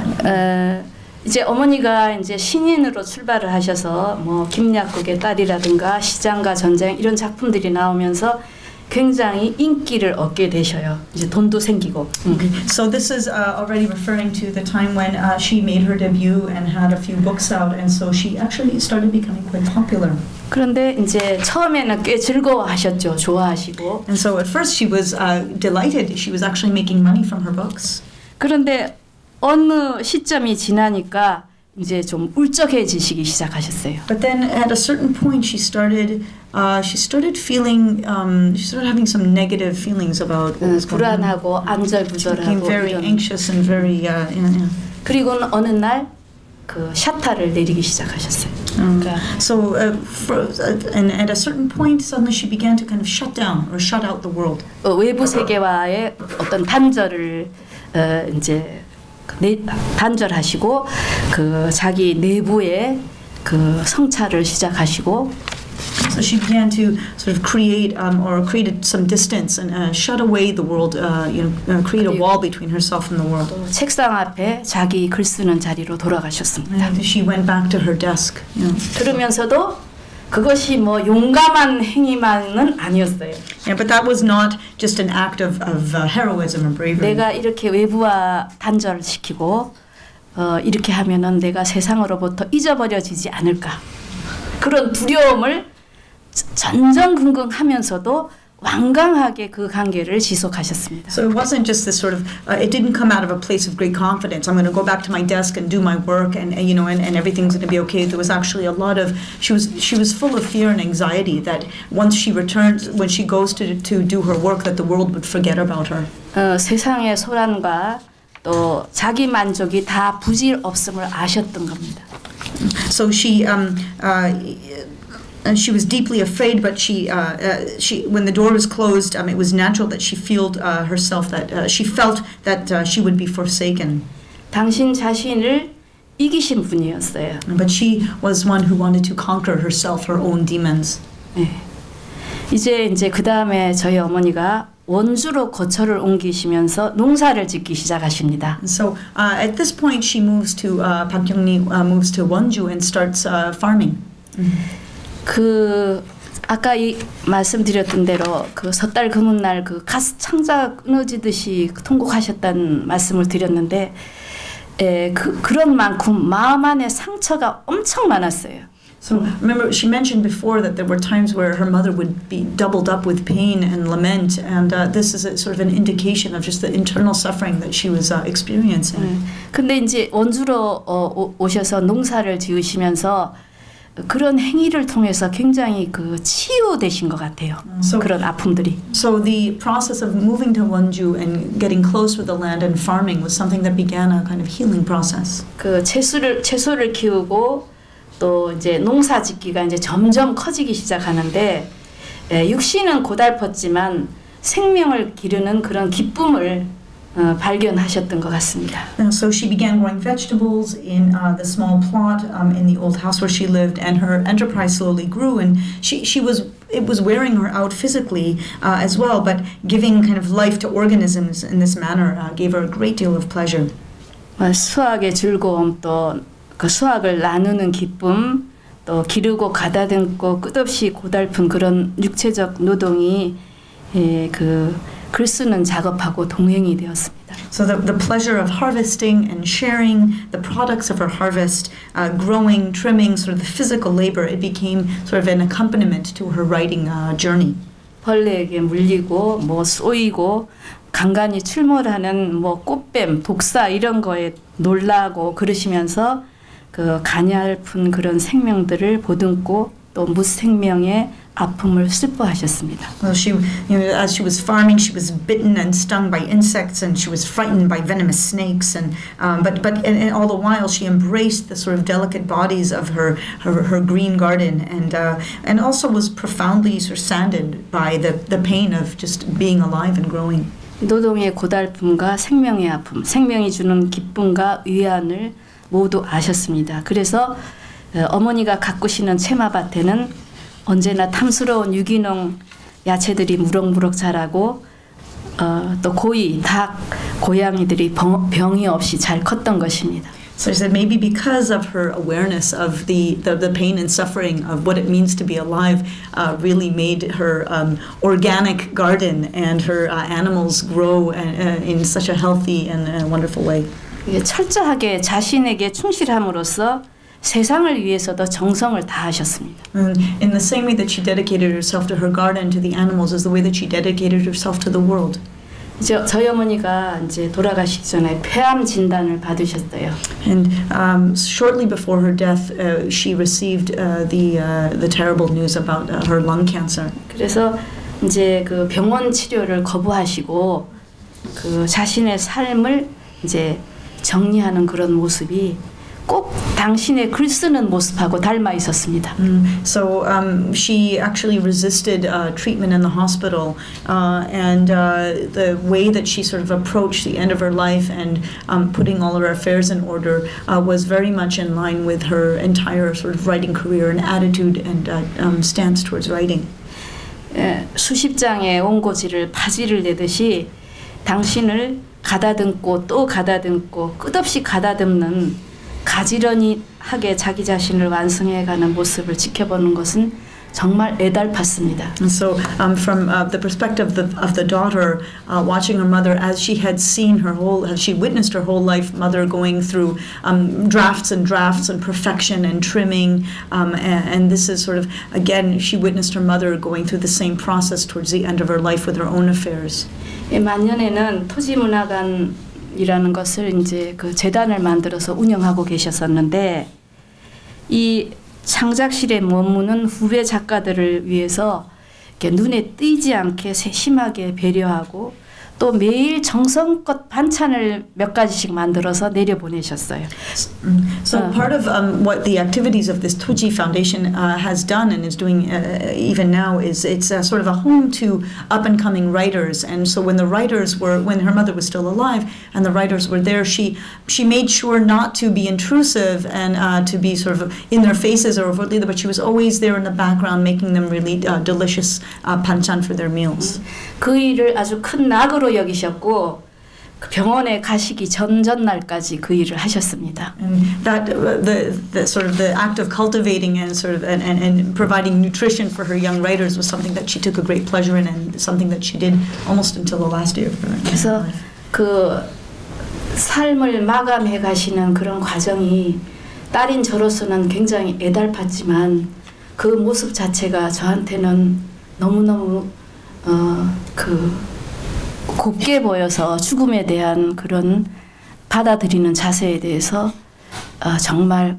어, 이제 어머니가 이제 신인으로 출발을 하셔서 뭐 김약국의 딸이라든가 시장과 전쟁 이런 작품들이 나오면서 굉장히 인기를 얻게 되셔요. 이제 돈도 생기고. Okay. So this is uh, already referring to the time when uh, she made her debut and had a few books out, and so she actually started becoming quite popular. 그런데 이제 처음에는 꽤 즐거워하셨죠. 좋아하시고. And so at first she was uh, delighted. She was actually making money from her books. 그런데 어느 시점이 지나니까 이제 좀 울적해지시기 시작하셨어요. But then at a certain point she started uh, she started feeling um, she started having some negative feelings about what was going on. 불안하고 She became 안절부절하고 very 이런. anxious and very uh, yeah, yeah. 그리고는 어느 날 그 샤타를 내리기 시작하셨어요. Um, 그러니까 so uh, for, uh, and at a certain point suddenly she began to kind of shut down or shut out the world. 어, 외부 세계와의 어떤 단절을 어, 이제 내, 단절하시고 그 자기 내부의 그 성찰을 시작하시고. So she began to sort of create um, or created some distance and uh, shut away the world, uh, you know, uh, create a wall between herself and the world. 책상 앞에 자기 글 쓰는 자리로 돌아가셨습니다. And she went back to her desk. You know. 그러면서도 그것이 뭐 용감한 행위만은 아니었어요. Yeah, but that was not just an act of, of uh, heroism or bravery. 내가 이렇게 외부와 단절시키고 어, 이렇게 하면은 내가 세상으로부터 잊어버려지지 않을까 그런 두려움을 전전긍긍하면서도 완강하게 그 관계를 지속하셨습니다. So it wasn't just this sort of, uh, it didn't come out of a place of great confidence. I'm going to go back to my desk and do my work and, and you know, and, and everything's going to be okay. There was actually a lot of, she was she was full of fear and anxiety that once she returns, when she goes to to do her work, that the world would forget about her. 어, 세상의 소란과 또 자기 만족이 다 부질 없음을 아셨던 겁니다. So she um uh. And she was deeply afraid, but she, uh, uh, she, when the door was closed, um, it was natural that she felt uh, herself that uh, she felt that uh, she would be forsaken. 당신 자신을 이기신 분이었어요. But she was one who wanted to conquer herself, her own demons. 네. 이제 이제 그 다음에 저희 어머니가 원주로 거처를 옮기시면서 농사를 짓기 시작하십니다. So uh, at this point, she moves to uh, Park Kyung-ni uh, moves to Wonju and starts uh, farming. Mm-hmm. 그 아까 이 말씀드렸던 대로 그 섣달 금운날 그 가스 창자 끊어지듯이 통곡하셨다는 말씀을 드렸는데, 에, 그 그런 만큼 마음 안에 상처가 엄청 많았어요. So remember, she mentioned before that there were times where her mother would be doubled up with pain and lament, and uh, this is a sort of an indication of just the internal suffering that she was uh, experiencing. 음, 근데 이제 원주로 어, 오, 오셔서 농사를 지으시면서 그런 행위를 통해서 굉장히 그 치유되신 것 같아요. So, 그런 아픔들이. So the process of moving to Wonju and getting close with the land and farming was something that began a kind of healing process. 그 채소를 채소를 키우고 또 이제 농사짓기가 이제 점점 커지기 시작하는데, 에, 육신은 고달팠지만 생명을 기르는 그런 기쁨을 어, 발견하셨던 것 같습니다. And so she began growing vegetables in uh, the small plot um, in the old house where she lived, and her enterprise slowly grew. And she she was it was wearing her out physically uh, as well, but giving kind of life to organisms in this manner uh, gave her a great deal of pleasure. 어, 수학의 즐거움, 또 그 수학을 나누는 기쁨, 또 기르고 가다듬고 끝없이 고달픈 그런 육체적 노동이 예, 그 글 쓰는 작업하고 동행이 되었습니다. So the, the pleasure of harvesting and sharing the products of her harvest, uh, growing, trimming, sort of the physical labor, it became sort of an accompaniment to her writing uh, journey. 벌레에게 물리고 뭐 쏘이고 간간히 출몰하는 뭐 꽃뱀, 독사 이런 거에 놀라고 그러시면서 그 가냘픈 그런 생명들을 보듬고 또 무생명의 아픔을 슬퍼하셨습니다. Well, she, you know, as she was farming, she was bitten and stung by insects, and she was frightened by venomous snakes, and um, but but and, and all the while she embraced the sort of delicate bodies of her her, her green garden, and uh, and also was profoundly sort of saddened by the the pain of just being alive and growing. 노동의 고달픔과 생명의 아픔, 생명이 주는 기쁨과 위안을 모두 아셨습니다. 그래서 어머니가 가꾸시는 채마밭에는 언제나 탐스러운 유기농 야채들이 무럭무럭 자라고 어, 또 고이, 닭, 고양이들이 병, 병이 없이 잘 컸던 것입니다. So she said maybe because of her awareness of the, the, the pain and suffering of what it means to be alive uh, really made her um, organic garden and her uh, animals grow uh, in such a healthy and uh, wonderful way. 철저하게 자신에게 충실함으로써 세상을 위해서도 정성을 다하셨습니다. And in the same way that she dedicated herself to her garden, to the animals, is the way that she dedicated herself to the world. 이제 저희 어머니가 이제 돌아가시기 전에 폐암 진단을 받으셨어요. And um, shortly before her death, uh, she received uh, the uh, the terrible news about uh, her lung cancer. 그래서 이제 그 병원 치료를 거부하시고 그 자신의 삶을 이제 정리하는 그런 모습이 꼭 당신의 글 쓰는 모습하고 닮아 있었습니다. Mm. So um, she actually resisted uh, treatment in the hospital, uh, and uh, the way that she sort of approached the end of her life and um, putting all of her affairs in order uh, was very much in line with her entire sort of writing career and attitude and uh, um, stance towards writing. 에, 수십 장의 원고지를 파지를 내듯이 당신을 가다듬고 또 가다듬고 끝없이 가다듬는 가지런히 하게 자기 자신을 완성해가는 모습을 지켜보는 것은 정말 애달팠습니다. And so, um, from uh, the perspective of the, of the daughter, uh, watching her mother as she had seen her whole, as she witnessed her whole life, mother going through um, drafts and drafts and perfection and trimming, um, and, and this is sort of, again, she witnessed her mother going through the same process towards the end of her life with her own affairs. 예, 만년에는 토지문화관이라는 것을 이제 그 재단을 만들어서 운영하고 계셨었는데 이 창작실에 머무는 후배 작가들을 위해서 이렇게 눈에 띄지 않게 세심하게 배려하고 또 매일 정성껏 반찬을 몇 가지씩 만들어서 내려보내셨어요. So Uh. part of um, what the activities of this Toji Foundation uh, has done and is doing uh, even now is it's uh, sort of a home to up-and-coming writers. And so when the writers were, when her mother was still alive and the writers were there, she she made sure not to be intrusive and uh, to be sort of in their faces or overtly, but she was always there in the background making them really uh, delicious uh, panchan for their meals. 그 일을 아주 큰 낙으로 여기셨고 그 병원에 가시기 전전날까지 그 일을 하셨습니다. And that uh, the the sort of the act of cultivating and sort of and, and, and providing nutrition for her young writers was something that she took a great pleasure in and something that she did almost until the last day of her 그래서 life. 그 삶을 마감해 가시는 그런 과정이 딸인 저로서는 굉장히 애달팠지만 그 모습 자체가 저한테는 너무너무 어, 그 곱게 보여서 죽음에 대한 그런 받아들이는 자세에 대해서 어, 정말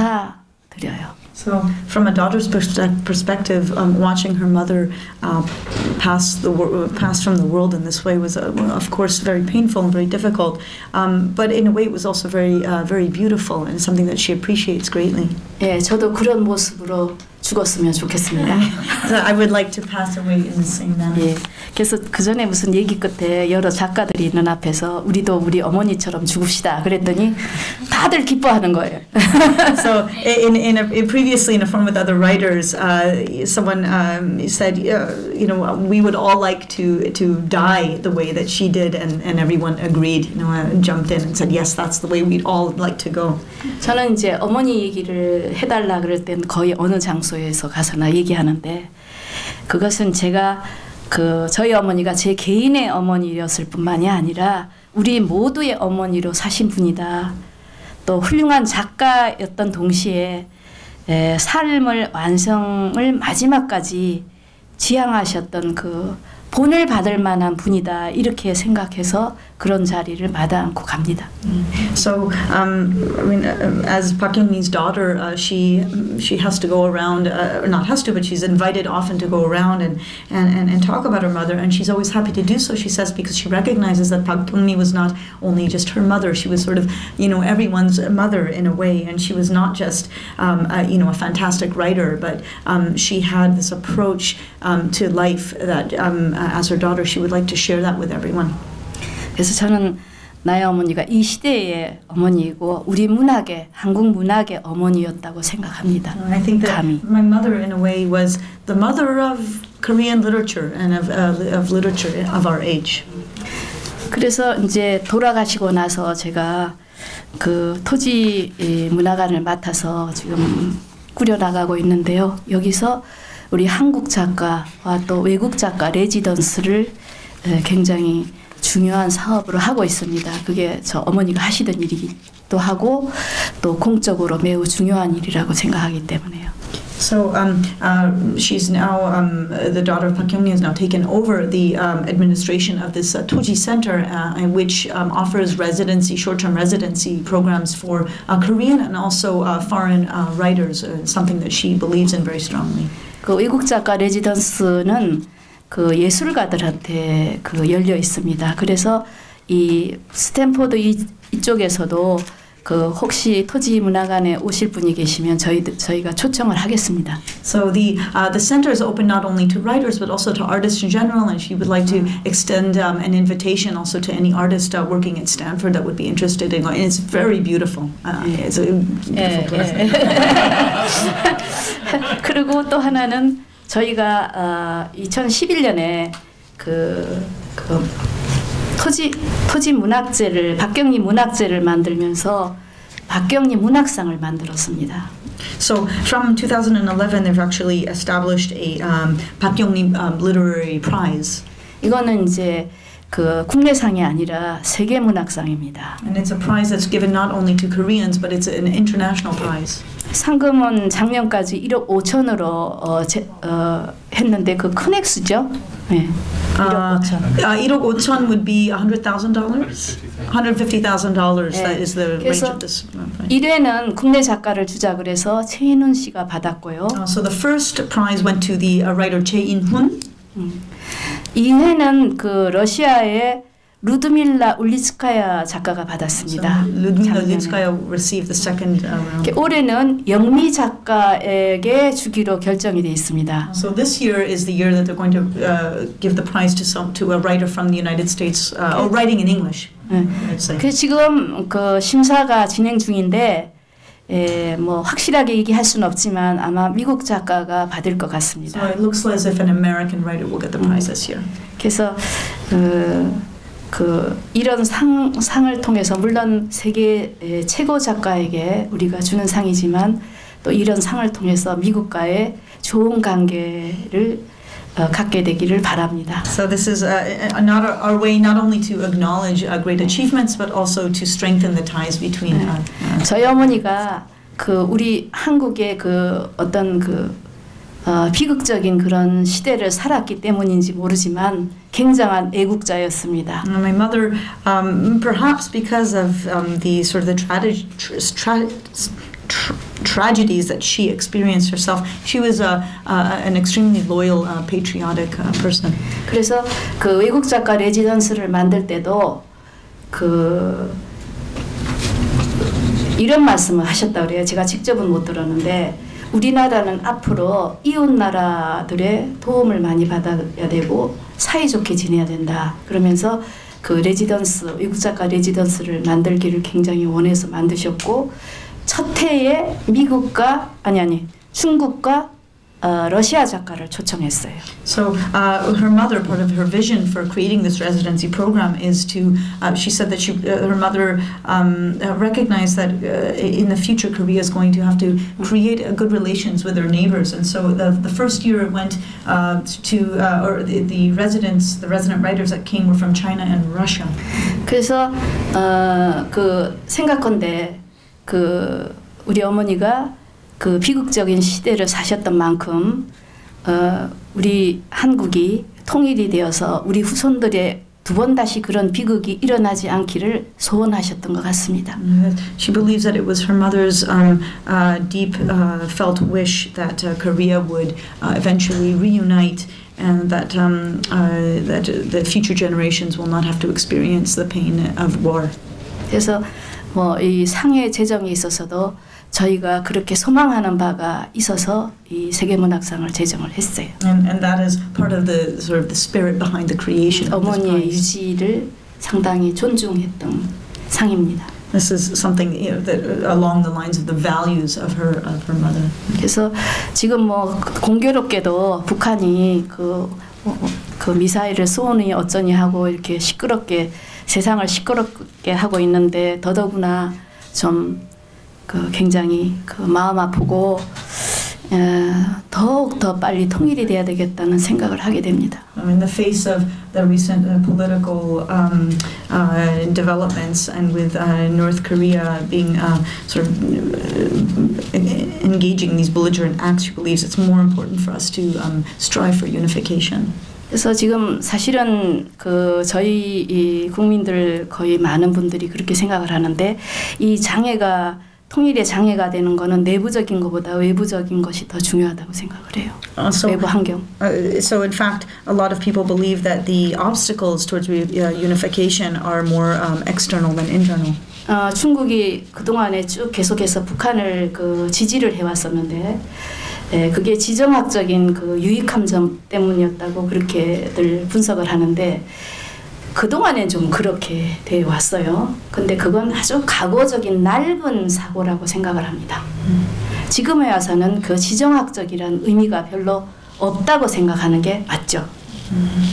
감사드려요. So, from a daughter's perspe- perspective, um, watching her mother uh, pass the wor- pass from the world in this way was, uh, of course, very painful and very difficult. Um, but in a way, it was also very, uh, very beautiful and something that she appreciates greatly. 예, 저도 그런 모습으로 죽었으면 좋겠습니다. So I would like to pass away in the same manner. 예, 그래서 그 전에 무슨 얘기 끝에 여러 작가들이 있는 앞에서 우리도 우리 어머니처럼 죽읍시다. 그랬더니 다들 기뻐하는 거예요. So in in, a, in previously in a forum with other writers, uh, someone um, said, uh, you know, we would all like to to die the way that she did, and, and everyone agreed. You know, uh, jumped in and said, yes, that's the way we'd all like to go. 저는 이제 어머니 얘기를 해달라 그럴 땐 거의 어느 장소에서 가서나 얘기하는데 그것은 제가 그 저희 어머니가 제 개인의 어머니였을 뿐만이 아니라 우리 모두의 어머니로 사신 분이다. 또 훌륭한 작가였던 동시에 에, 삶을 완성을 마지막까지 지향하셨던 그 본을 받을 만한 분이다. 이렇게 생각해서 그런 자리를 마다 않고 갑니다. So, um, I mean, uh, as Park Young-mi's daughter, uh, she she has to go around, uh, or not has to, but she's invited often to go around and, and, and, and talk about her mother, and she's always happy to do so, she says, because she recognizes that Park Young-mi was not only just her mother, she was sort of, you know, everyone's mother in a way, and she was not just, um, a, you know, a fantastic writer, but um, she had this approach um, to life that, um, as her daughter, she would like to share that with everyone. 그래서 저는 나의 어머니가 이 시대의 어머니이고 우리 문학의 한국 문학의 어머니였다고 생각합니다. I think that 감히. my mother, in a way, was the mother of Korean literature and of uh, of literature of our age. 그래서 이제 돌아가시고 나서 제가 그 토지 문화관을 맡아서 지금 꾸려 나가고 있는데요. 여기서 우리 한국 작가와 또 외국 작가 레지던스를 굉장히 중요한 사업으로 하고 있습니다. 그게 저 어머니가 하시던 일이기도 하고 또 공적으로 매우 중요한 일이라고 생각하기 때문에요. So um, uh, she's now um, the daughter of Park Young-mi has now taken over the um, administration of this uh, Toji Center, uh, which um, offers residency, short-term residency programs for uh, Korean and also uh, foreign uh, writers. Uh, something that she believes in very strongly. 그 외국 작가 레지던스는 그 예술가들한테 그 열려 있습니다. 그래서 이 스탠포드 이, 이쪽에서도 그 혹시 토지 문화관에 오실 분이 계시면 저희 저희가 초청을 하겠습니다. So the uh, the center is open not only to writers but also to artists in general, and she would like to extend um, an invitation also to any artist uh, working at Stanford that would be interested in going. And it's very beautiful. Uh, it's a beautiful place. 그리고 또 하나는 저희가 어, 이천십일 년에 그, 그 토지 토지 문학제를 박경리 문학제를 만들면서 박경리 문학상을 만들었습니다. So from two thousand eleven, they've actually established a um, 박경림 um, Literary Prize. 이거는 이제 그 국내상이 아니라 세계 문학상입니다. And it's a prize that's given not only to Koreans, but it's an international prize. 상금은 작년까지 일억 오천으로 어, 제, 어, 했는데 그 큰 액수죠. 네. Uh, uh, 일억 오천 would be one hundred thousand dollars? one hundred fifty thousand dollars. That is the range of this. 일 회는 국내 작가를 주자 그래서 최인훈 씨가 받았고요. Uh, so the first prize went to the uh, writer Choi In-hun. 음. 이 회는 그 러시아의 루드밀라 울리츠카야 작가가 받았습니다. So Ludmila Ulitskaya received the second uh, round. 올해는 영미 작가에게 주기로 결정이 돼 있습니다. So this year is the year that they're going to uh, give the prize to some to a writer from the United States, uh, or writing in English. 네. 그 지금 그 심사가 진행 중인데. 에, 뭐 확실하게 얘기할 수는 없지만 아마 미국 작가가 받을 것 같습니다. So it looks as if an American writer will get the prize this year. 그래서 그, 그 이런 상 상을 통해서 물론 세계 최고 작가에게 우리가 주는 상이지만 또 이런 상을 통해서 미국과의 좋은 관계를 어, 갖게 되기를 바랍니다. So this is uh, not our, our way not only to acknowledge uh, great achievements, but also to strengthen the ties between. Uh, uh, 저희 어머니가 그 우리 한국의 그 어떤 그 어, 비극적인 그런 시대를 살았기 때문인지 모르지만 굉장한 애국자였습니다. My mother, um, perhaps because of um, the sort of the tragedy. Tra- tra- tragedies that she experienced herself, she was a, uh, an extremely loyal, uh, patriotic uh, person. 그래서 그 외국 작가 레지던스를 만들 때도 그 이런 말씀을 하셨다고 그래요. 제가 직접은 못 들었는데 우리나라는 앞으로 이웃 나라들의 도움을 많이 받아야 되고 사이좋게 지내야 된다. 그러면서 그 레지던스, 외국 작가 레지던스를 만들기를 굉장히 원해서 만드셨고 첫 해에 미국과 아니 아니 중국과 어, 러시아 작가를 초청했어요. So uh, her mother, part of her vision for creating this residency program is to. Uh, she said that she, uh, her mother um, uh, recognized that uh, in the future Korea is going to have to create uh, good relations with their neighbors, and so the the first year it went uh, to uh, or the, the residents, the resident writers that came were from China and Russia. 그래서 어, 그 생각건데. 그 우리 어머니가 그 비극적인 시대를 사셨던 만큼 어, 우리 한국이 통일이 되어서 우리 후손들의 두 번 다시 그런 비극이 일어나지 않기를 소원하셨던 것 같습니다. She believes that it was her mother's um, uh, deep uh, felt wish that uh, Korea would uh, eventually reunite, and that um, uh, that the future generations will not have to experience the pain of war. 그래서 뭐 이 상해 제정에 있어서도 저희가 그렇게 소망하는 바가 있어서 이 세계문학상을 제정을 했어요. And and that is part of the sort of the spirit behind the creation of this 어머니의 prize. 유지를 상당히 존중했던 상입니다. This is something, you know, that along the lines of the values of her of her mother. 그래서 지금 뭐 공교롭게도 북한이 그, 그 미사일을 쏘니 어쩌니 하고 이렇게 시끄럽게 세상을 시끄럽게 하고 있는데 더더구나 좀 그 굉장히 그 마음 아프고 에, 더욱 더 빨리 통일이 돼야 되겠다는 생각을 하게 됩니다. In the face of the recent uh, political um, uh, developments, and with uh, North Korea being uh, sort of uh, engaging these belligerent acts, she believes it's more important for us to um, strive for unification. 그래서 지금 사실은 그 저희 이 국민들 거의 많은 분들이 그렇게 생각을 하는데 이 장애가 통일의 장애가 되는 거는 내부적인 것보다 외부적인 것이 더 중요하다고 생각을 해요. Uh, so, 외부 환경. uh, so in fact, a lot of people believe that the obstacles towards uh, unification are more um, external than internal. 어, 중국이 그 동안에 쭉 계속해서 북한을 그 지지를 해왔었는데, 에, 그게 지정학적인 그 유익함 점 때문이었다고 그렇게들 분석을 하는데. 그동안엔 좀 그렇게 돼 왔어요. 근데 그건 아주 과거적인 낡은 사고라고 생각을 합니다. 음. 지금에 와서는 그 지정학적이란 의미가 별로 없다고 생각하는 게 맞죠. 음.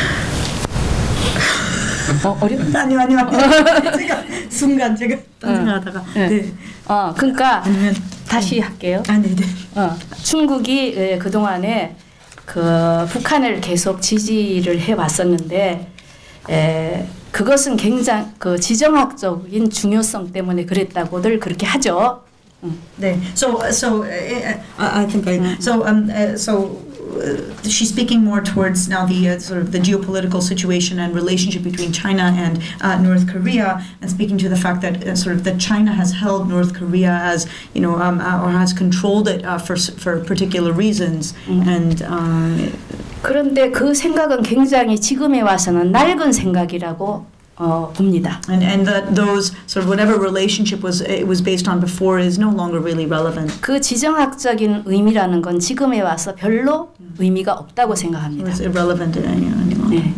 어, 어려? 아니요, 아니요. 제가 순간 제가 딴 생각하다가. 네. 네. 어, 그러니까 아니면 다시 할게요. 아, 네, 네. 어, 중국이 예, 그 동안에 그 북한을 계속 지지를 해 왔었는데, 에, 그것은 굉장히 그 지정학적인 중요성 때문에 그랬다고들 그렇게 하죠. 음. 네. So, so uh, I think I. So, um, uh, so. Uh, she's speaking more towards now the uh, sort of the geopolitical situation and relationship between China and uh, North Korea, and speaking to the fact that uh, sort of that China has held North Korea as you know um, uh, or has controlled it uh, for for particular reasons, mm. and. Uh, 그런데 그 생각은 굉장히 지금에 와서는 낡은 생각이라고. 어, 봅니다. And and that those sort of whatever relationship was it was based on before is no longer really relevant. 그 지정학적인 의미라는 건 지금에 와서 별로 의미가 없다고 생각합니다. It's irrelevant any longer. 네.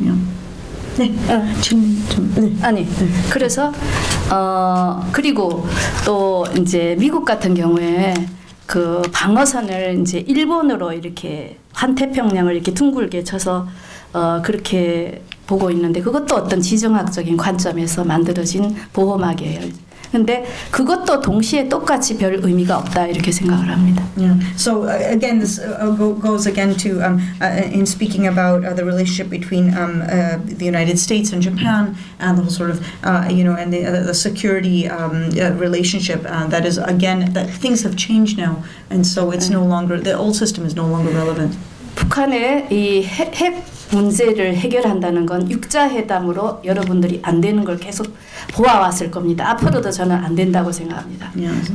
네. 어. 좀, 좀, 네. 아니. 네. 그래서 어 그리고 또 이제 미국 같은 경우에 그 방어선을 이제 일본으로 이렇게 환태평양을 이렇게 둥글게 쳐서 어 그렇게 보고 있는데 그것도 어떤 지정학적인 관점에서 만들어진 보호막이에요. 근데 그것도 동시에 똑같이 별 의미가 없다 이렇게 생각을 합니다. Yeah. So uh, again, this uh, go, goes again to um, uh, in speaking about uh, the relationship between um, uh, the United States and Japan, and the whole sort of uh, you know, and the, uh, the security um, uh, relationship. Uh, that is again that things have changed now, and so it's no longer the old system is no longer relevant. 북한의 이 핵, 핵 문제를 해결한다는 건 육자회담으로 여러분들이 안 되는 걸 계속 보아왔을 겁니다. 앞으로도 저는 안 된다고 생각합니다. Yeah.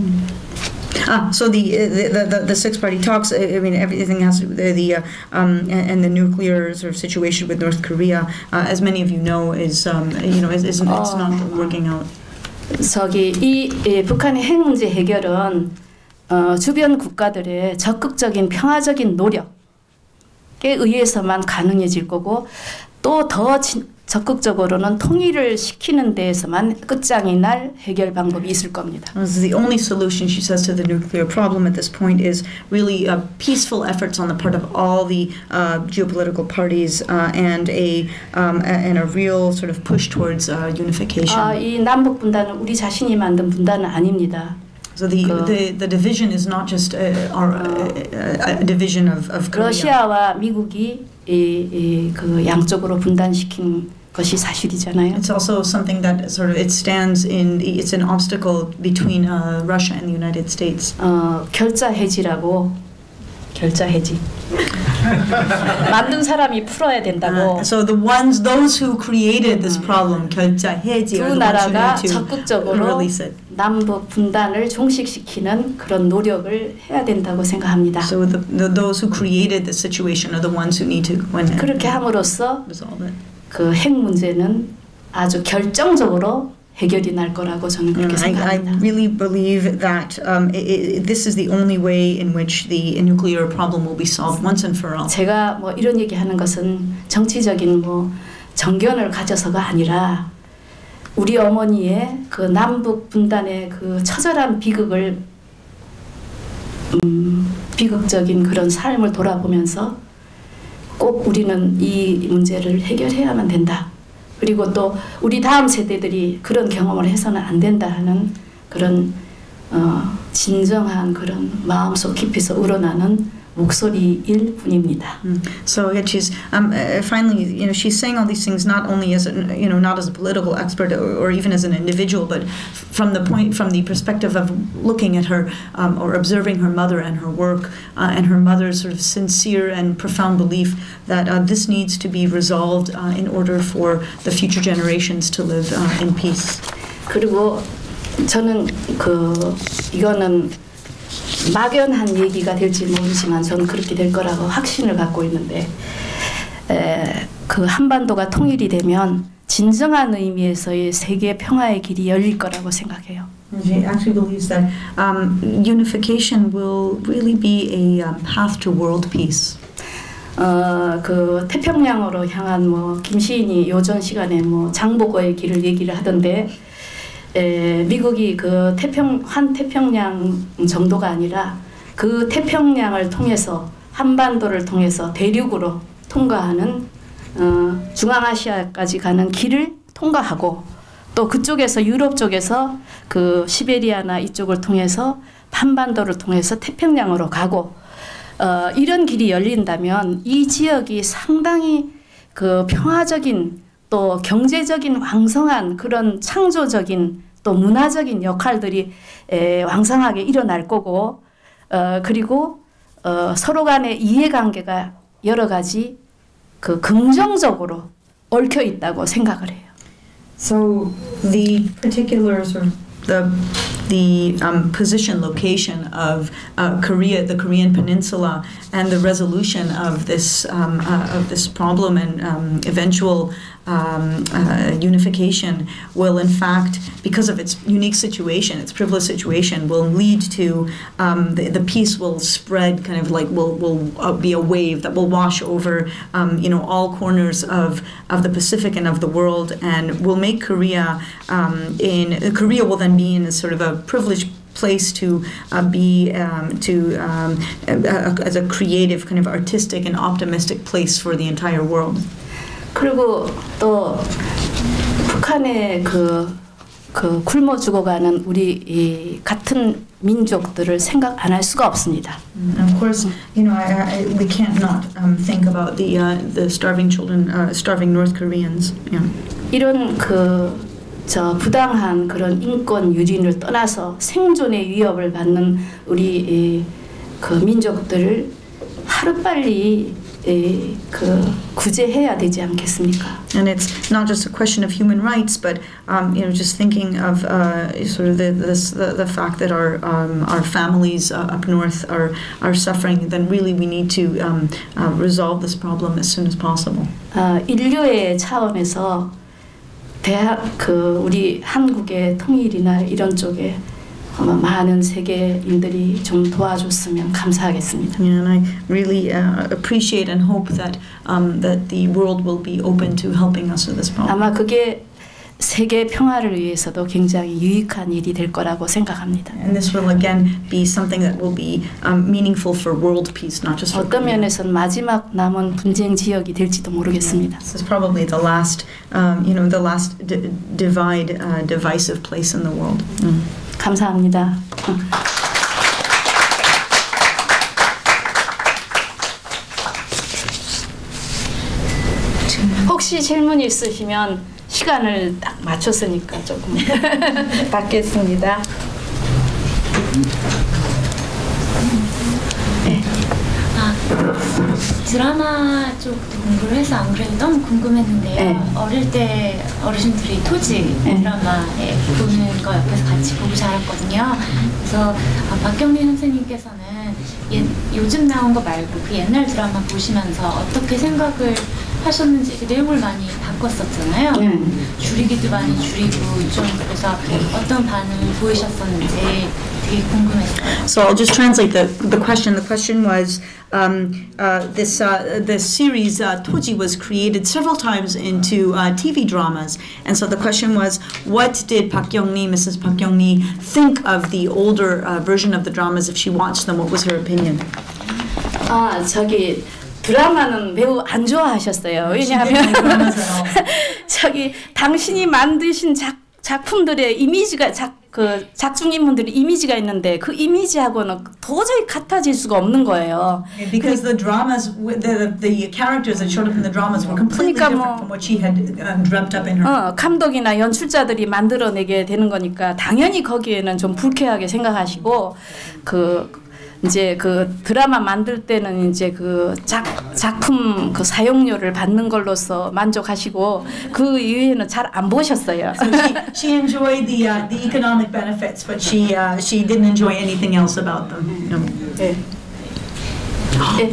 Ah, so the the the, the six party talks. I mean, everything has to, the the uh, um and the nuclear sort of situation with North Korea, uh, as many of you know, is um you know is is it's not working out. 저기 이, 이 북한의 핵 문제 해결은 어, 주변 국가들의 적극적인 평화적인 노력. 에 의해서만 가능해질 거고 또 더 적극적으로는 통일을 시키는 데에서만 끝장이 날 해결 방법이 있을 겁니다. The only solution, she says, to the nuclear problem at this point is really uh, peaceful efforts on the part of all the uh, geopolitical parties uh, and a um, and a real sort of push towards uh, unification. 아, 이 남북 분단은 우리 자신이 만든 분단은 아닙니다. So the 그, the the division is not just a, a, a division of of Korea. 러시아와 미국이 이, 이, 그 양쪽으로 분단시킨 것이 사실이잖아요. It's also something that sort of it stands in. It's an obstacle between uh, Russia and the United States. 어, 결자 해지라고 결자 해지. 만든 사람이 풀어야 된다고. Uh, so the ones, those who created this problem, 결자 해지, 두 나라가 적극적으로 남북 분단을 종식시키는 그런 노력을 해야 된다고 생각합니다. So the, the those who created the situation are the ones who need to go in and 그렇게 함으로써 resolve it. 그 핵 문제는 아주 결정적으로 해결이 날 거라고 저는 그렇게 생각합니다. I, I really believe that um, it, it, this is the only way in which the nuclear problem will be solved once and for all. 제가 뭐 이런 얘기하는 것은 정치적인 뭐 정견을 가져서가 아니라 우리 어머니의 그 남북 분단의 그 처절한 비극을 음, 비극적인 그런 삶을 돌아보면서 꼭 우리는 이 문제를 해결해야만 된다. 그리고 또 우리 다음 세대들이 그런 경험을 해서는 안 된다 하는 그런 어, 진정한 그런 마음속 깊이서 우러나는 목소리일 뿐입니다. Mm. So again, she's um, uh, finally, you know, she's saying all these things not only as a, you know, not as a political expert or, or even as an individual, but from the point, from the perspective of looking at her um, or observing her mother and her work uh, and her mother's sort of sincere and profound belief that uh, this needs to be resolved uh, in order for the future generations to live uh, in peace. 그리고 저는 그 이거는 막연한 얘기가 될지 모르지만 저는 그렇게 될 거라고 확신을 갖고 있는데 에, 그 한반도가 통일이 되면 진정한 의미에서의 세계 평화의 길이 열릴 거라고 생각해요. She actually believes that um, unification will really be a um, path to world peace. 어, 그 태평양으로 향한 뭐 김시인이 요전 시간에 뭐 장보고의 길을 얘기를 하던데 에, 미국이 그 태평 한 태평양 정도가 아니라 그 태평양을 통해서 한반도를 통해서 대륙으로 통과하는 어, 중앙아시아까지 가는 길을 통과하고 또 그쪽에서 유럽 쪽에서 그 시베리아나 이쪽을 통해서 한반도를 통해서 태평양으로 가고 어, 이런 길이 열린다면 이 지역이 상당히 그 평화적인 또 경제적인 왕성한 그런 창조적인 또 문화적인 역할들이 에, 왕성하게 일어날 거고 어, 그리고 어, 서로 간의 이해관계가 여러 가지 그 긍정적으로 얽혀 있다고 생각을 해요. So the particulars or the the um, position, location of uh, Korea, the Korean Peninsula, and the resolution of this um, uh, of this problem and um, eventual um, uh, unification will, in fact, because of its unique situation, its privileged situation, will lead to um, the, the peace will spread, kind of like will will uh, be a wave that will wash over um, you know all corners of of the Pacific and of the world, and will make Korea um, in uh, Korea will then be in a sort of a privileged place to uh, be um, to um, uh, as a creative, kind of artistic and optimistic place for the entire world. 그리고 또 북한의 그, 그 굶어 죽어가는 우리 이 같은 민족들을 생각 안 할 수가 없습니다. And of course, you know, I, I, we can't not um, think about the uh, the starving children, uh, starving North Koreans. Yeah. 이런 그 저 부당한 그런 인권 유린을 떠나서 생존의 위협을 받는 우리 이, 그 민족들을 하루빨리 이, 그 구제해야 되지 않겠습니까? And it's not just a question of human rights, but um, you know, just thinking of uh, sort of the, this, the the fact that our um, our families uh, up north are are suffering. Then really we need to um, uh, resolve this problem as soon as possible. 아, 인류의 차원에서 대학 그 우리 한국의 통일이나 이런 쪽에 많은 세계인들이 좀 도와줬으면 감사하겠습니다. Yeah, and I really uh, appreciate and hope that um, that the world will be open to helping us with this problem. 아마 그게 세계 평화를 위해서도 굉장히 유익한 일이 될 거라고 생각합니다. And this will again be something that will be um, meaningful for world peace, not just for 어떤 Korea. 면에서는 마지막 남은 분쟁 지역이 될지도 모르겠습니다. This is probably the last, um, you know, the last d- divide, uh, divisive place in the world. Mm. 감사합니다. 혹시 질문 있으시면 시간을 딱 맞췄으니까 조금 받겠습니다. 네. 아, 드라마 쪽도 공부를 해서 안 그래도 너무 궁금했는데요. 네. 어릴 때 어르신들이 토지 네. 드라마에 보는 거 옆에서 같이 보고 자랐거든요. 그래서 아, 박경리 선생님께서는 예, 요즘 나온 거 말고 그 옛날 드라마 보시면서 어떻게 생각을 하셨는지 그 내용을 많이 바꿨었잖아요. 네. 줄이기도 많이 줄이고 좀 그래서 어떤 반응을 보이셨었는지 되게 궁금했어요. So I'll just translate the the question. The question was um, uh, this uh, this series uh, Toji was created several times into uh, T V dramas, and so the question was, what did Park Young-ni, Missus Park Young-ni, think of the older uh, version of the dramas if she watched them? What was her opinion? 아 저기. 드라마는 매우 안 좋아하셨어요. 왜냐하면 저기 당신이 만드신 작, 작품들의 이미지가 작, 그 작중 인물들의 이미지가 있는데 그 이미지하고는 도저히 같아질 수가 없는 거예요. Because the dramas, the the characters that showed up in the dramas were completely 그러니까 different 뭐, from what she had um, dreamt up in her. 어, 감독이나 연출자들이 만들어내게 되는 거니까 당연히 거기에는 좀 불쾌하게 생각하시고 그. 이제 그 드라마 만들 때는 이제 그 작, 작품 그 사용료를 받는 걸로서 만족하시고 그 이후에는 잘 안 보셨어요. So she, she enjoyed the uh, the economic benefits, but she uh, she didn't enjoy anything else about them. No. 네. 네.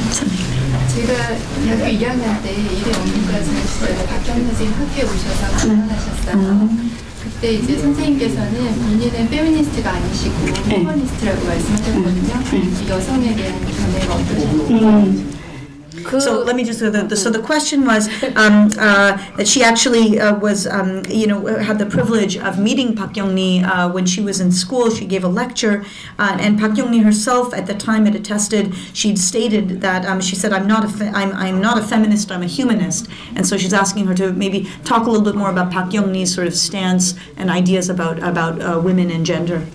제가 대학교 이 학년 때 일일 원문과정 시절에 박경리 선생님 학교에 오셔서 강연하셨어요. 그때 이제 선생님께서는 본인은 페미니스트가 아니시고 페미니스트라고 말씀하셨거든요. 여성에 대한 견해가 어떠신지. So let me just so the, the so the question was um, uh, that she actually uh, was um, you know had the privilege of meeting Park Young-ni uh, when she was in school. She gave a lecture, uh, and Park Young-ni herself at the time had attested. She'd stated that um, she said, "I'm not a fe- I'm I'm not a feminist. I'm a humanist." And so she's asking her to maybe talk a little bit more about Park Young-ni's sort of stance and ideas about about uh, women and gender.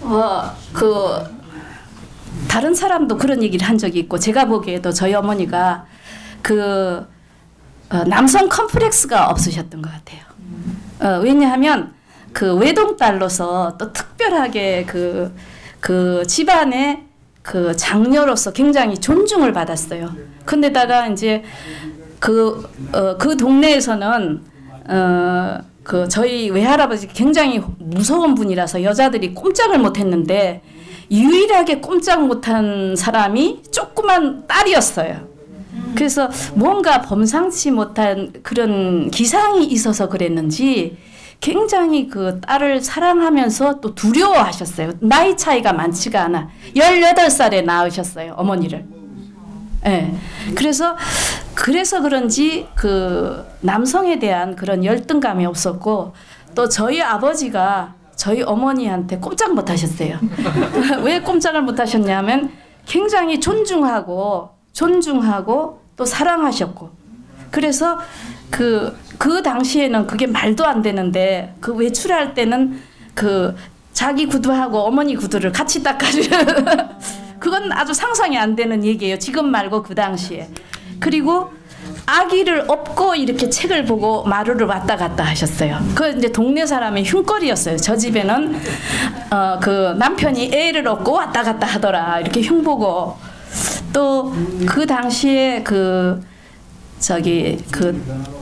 어, 그 다른 사람도 그런 얘기를 한 적이 있고 제가 보기에도 저희 어머니가 그 어, 남성 컴플렉스가 없으셨던 것 같아요. 어, 왜냐하면 그 외동딸로서 또 특별하게 그, 그 집안의 그 장녀로서 굉장히 존중을 받았어요. 근데다가 이제 그, 어, 그 동네에서는 어, 그 저희 외할아버지 굉장히 무서운 분이라서 여자들이 꼼짝을 못했는데 유일하게 꼼짝 못한 사람이 조그만 딸이었어요. 그래서 뭔가 범상치 못한 그런 기상이 있어서 그랬는지 굉장히 그 딸을 사랑하면서 또 두려워하셨어요. 나이 차이가 많지가 않아. 열여덟 살에 낳으셨어요, 어머니를. 예. 네. 그래서 그래서 그런지 그 남성에 대한 그런 열등감이 없었고 또 저희 아버지가 저희 어머니한테 꼼짝 못 하셨어요. 왜 꼼짝을 못 하셨냐면 굉장히 존중하고 존중하고 또 사랑하셨고 그래서 그, 그 당시에는 그게 말도 안 되는데 그 외출할 때는 그 자기 구두하고 어머니 구두를 같이 닦아주는 그건 아주 상상이 안 되는 얘기예요. 지금 말고 그 당시에. 그리고 아기를 업고 이렇게 책을 보고 마루를 왔다 갔다 하셨어요. 그 이제 동네 사람의 흉거리였어요. 저 집에는 어, 그 남편이 애를 업고 왔다 갔다 하더라 이렇게 흉보고 또 그 당시에 그 저기 그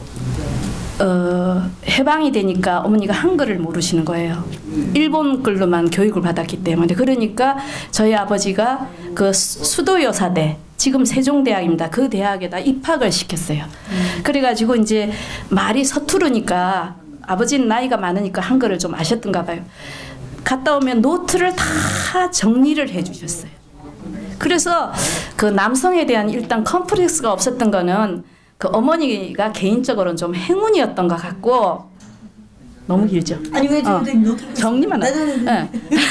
어, 해방이 되니까 어머니가 한글을 모르시는 거예요. 일본 글로만 교육을 받았기 때문에. 그러니까 저희 아버지가 그 수도여사대, 지금 세종대학입니다. 그 대학에다 입학을 시켰어요. 그래가지고 이제 말이 서투르니까 아버지는 나이가 많으니까 한글을 좀 아셨던가 봐요. 갔다 오면 노트를 다 정리를 해주셨어요. 그래서 그 남성에 대한 일단 컴플렉스가 없었던 거는 그 어머니가 개인적으로는 좀 행운이었던 것 같고 너무 길죠. 아니 왜 어, 정리만 네.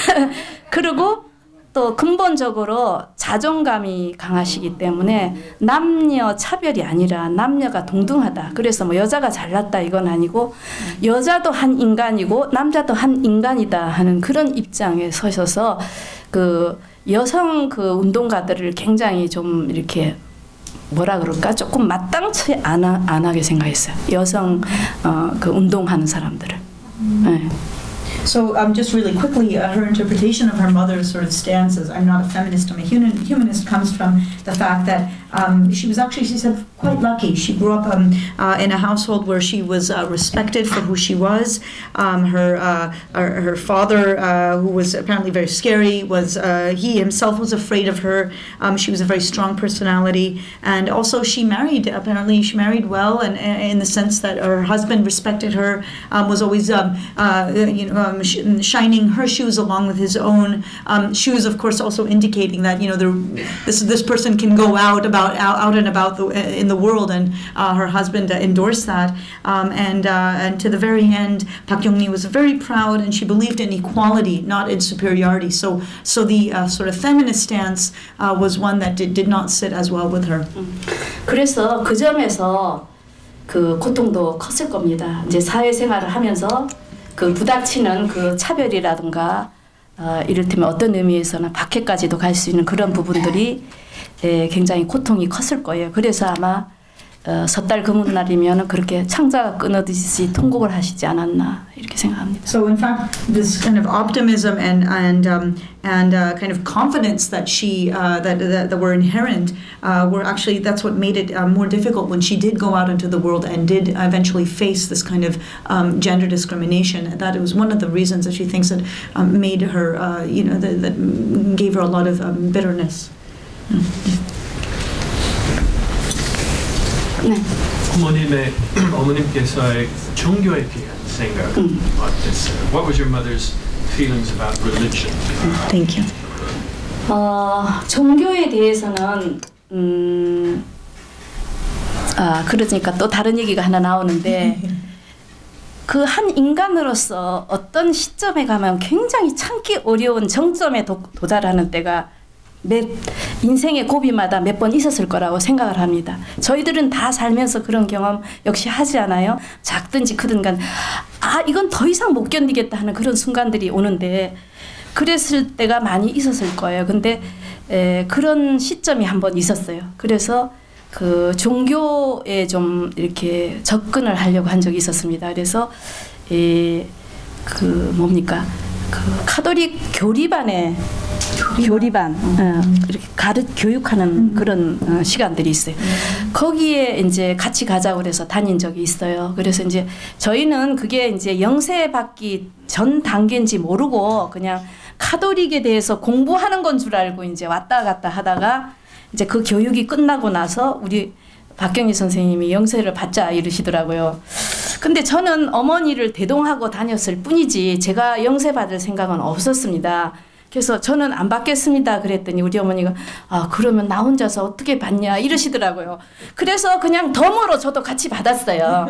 그리고 또 근본적으로 자존감이 강하시기 때문에 남녀 차별이 아니라 남녀가 동등하다. 그래서 뭐 여자가 잘났다 이건 아니고 여자도 한 인간이고 남자도 한 인간이다 하는 그런 입장에 서셔서 그 여성 그 운동가들을 굉장히 좀 이렇게 뭐라 그럴까 조금 마땅치 안, 안 하게 생각했어요. 여성 어, 그 운동하는 사람들을. 네. So um, just really quickly, uh, her interpretation of her mother's sort of stance as I'm not a feminist, I'm a human, humanist comes from the fact that um, she was actually, she said, quite lucky. She grew up um, uh, in a household where she was uh, respected for who she was. Um, her, uh, her her father, uh, who was apparently very scary, was uh, he himself was afraid of her. Um, she was a very strong personality, and also she married. Apparently, she married well, and in the sense that her husband respected her, um, was always um, uh, you know. Um, sh shining her shoes along with his own um, shoes, of course, also indicating that you know the, this this person can go out about out, out and about the, in the world, and uh, her husband uh, endorsed that. Um, and uh, and to the very end, Park Kyung-mi was very proud, and she believed in equality, not in superiority. So so the uh, sort of feminist stance uh, was one that did did not sit as well with her. 그래서 그 점에서 그 고통도 컸을 겁니다. 이제 사회생활을 하면서. 그 부닥치는 그 차별이라든가 어, 이를테면 어떤 의미에서는 박해까지도 갈 수 있는 그런 부분들이 에, 굉장히 고통이 컸을 거예요. 그래서 아마 어, 섣달 금운날이면 그렇게 창자가 끊어지듯이 통곡을 하시지 않았나 이렇게 생각합니다. So in fact, this kind of optimism and and um, and uh, kind of confidence that she uh, that, that that were inherent uh, were actually that's what made it uh, more difficult when she did go out into the world and did eventually face this kind of um, gender discrimination. That it was one of the reasons that she thinks that um, made her uh, you know that, that gave her a lot of um, bitterness. Mm. 네. 어머님의 어머님께서의 종교에 대한 생각은 음. 어땠어요? What was your mother's feelings about religion? Thank you. 어, 종교에 대해서는 음, 아 그러니까 또 다른 얘기가 하나 나오는데 그 한 인간으로서 어떤 시점에 가면 굉장히 참기 어려운 정점에 도, 도달하는 때가 몇 인생의 고비마다 몇 번 있었을 거라고 생각을 합니다. 저희들은 다 살면서 그런 경험 역시 하지 않아요? 작든지 크든 간 아 이건 더 이상 못 견디겠다 하는 그런 순간들이 오는데 그랬을 때가 많이 있었을 거예요. 근데 에, 그런 시점이 한번 있었어요. 그래서 그 종교에 좀 이렇게 접근을 하려고 한 적이 있었습니다. 그래서 에, 그 뭡니까 그 카톨릭 교리반에 교리반 어, 이렇게 가르 교육하는 음. 그런 어, 시간들이 있어요. 음. 거기에 이제 같이 가자고 그래서 다닌 적이 있어요. 그래서 이제 저희는 그게 이제 영세 받기 전 단계인지 모르고 그냥 카톨릭에 대해서 공부하는 건 줄 알고 이제 왔다 갔다 하다가 이제 그 교육이 끝나고 나서 우리 박경리 선생님이 영세를 받자 이러시더라고요. 근데 저는 어머니를 대동하고 다녔을 뿐이지 제가 영세 받을 생각은 없었습니다. 그래서 저는 안 받겠습니다 그랬더니 우리 어머니가 아 그러면 나 혼자서 어떻게 받냐 이러시더라고요. 그래서 그냥 덤으로 저도 같이 받았어요.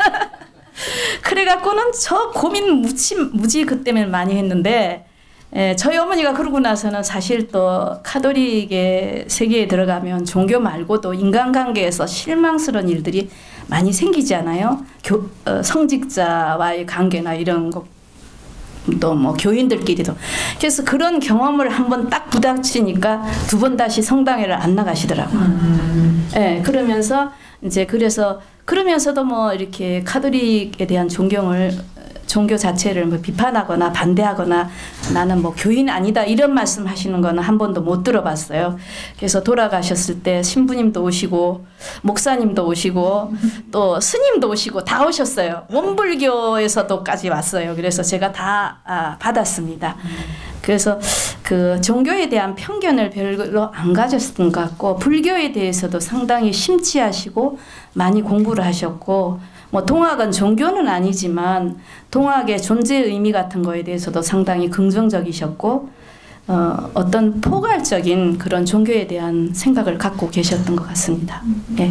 그래갖고는 저 고민 무지, 무지 그때문에 많이 했는데 에, 저희 어머니가 그러고 나서는 사실 또 카톨릭의 세계에 들어가면 종교 말고도 인간관계에서 실망스러운 일들이 많이 생기지 않아요? 교, 어, 성직자와의 관계나 이런 거 또 뭐 교인들끼리도. 그래서 그런 경험을 한번 딱 부닥치니까 두 번 다시 성당회를 안 나가시더라고요. 음. 네, 그러면서 이제 그래서 그러면서도 뭐 이렇게 카톨릭에 대한 존경을 종교 자체를 뭐 비판하거나 반대하거나 나는 뭐 교인 아니다 이런 말씀 하시는 거는 한 번도 못 들어봤어요. 그래서 돌아가셨을 때 신부님도 오시고 목사님도 오시고 또 스님도 오시고 다 오셨어요. 원불교에서도까지 왔어요. 그래서 제가 다 아, 받았습니다. 그래서 그 종교에 대한 편견을 별로 안 가졌던 것 같고 불교에 대해서도 상당히 심취하시고 많이 공부를 하셨고 뭐 동학은 종교는 아니지만 동학의 존재 의미 같은 거에 대해서도 상당히 긍정적이셨고 어, 어떤 포괄적인 그런 종교에 대한 생각을 갖고 계셨던 것 같습니다. 네.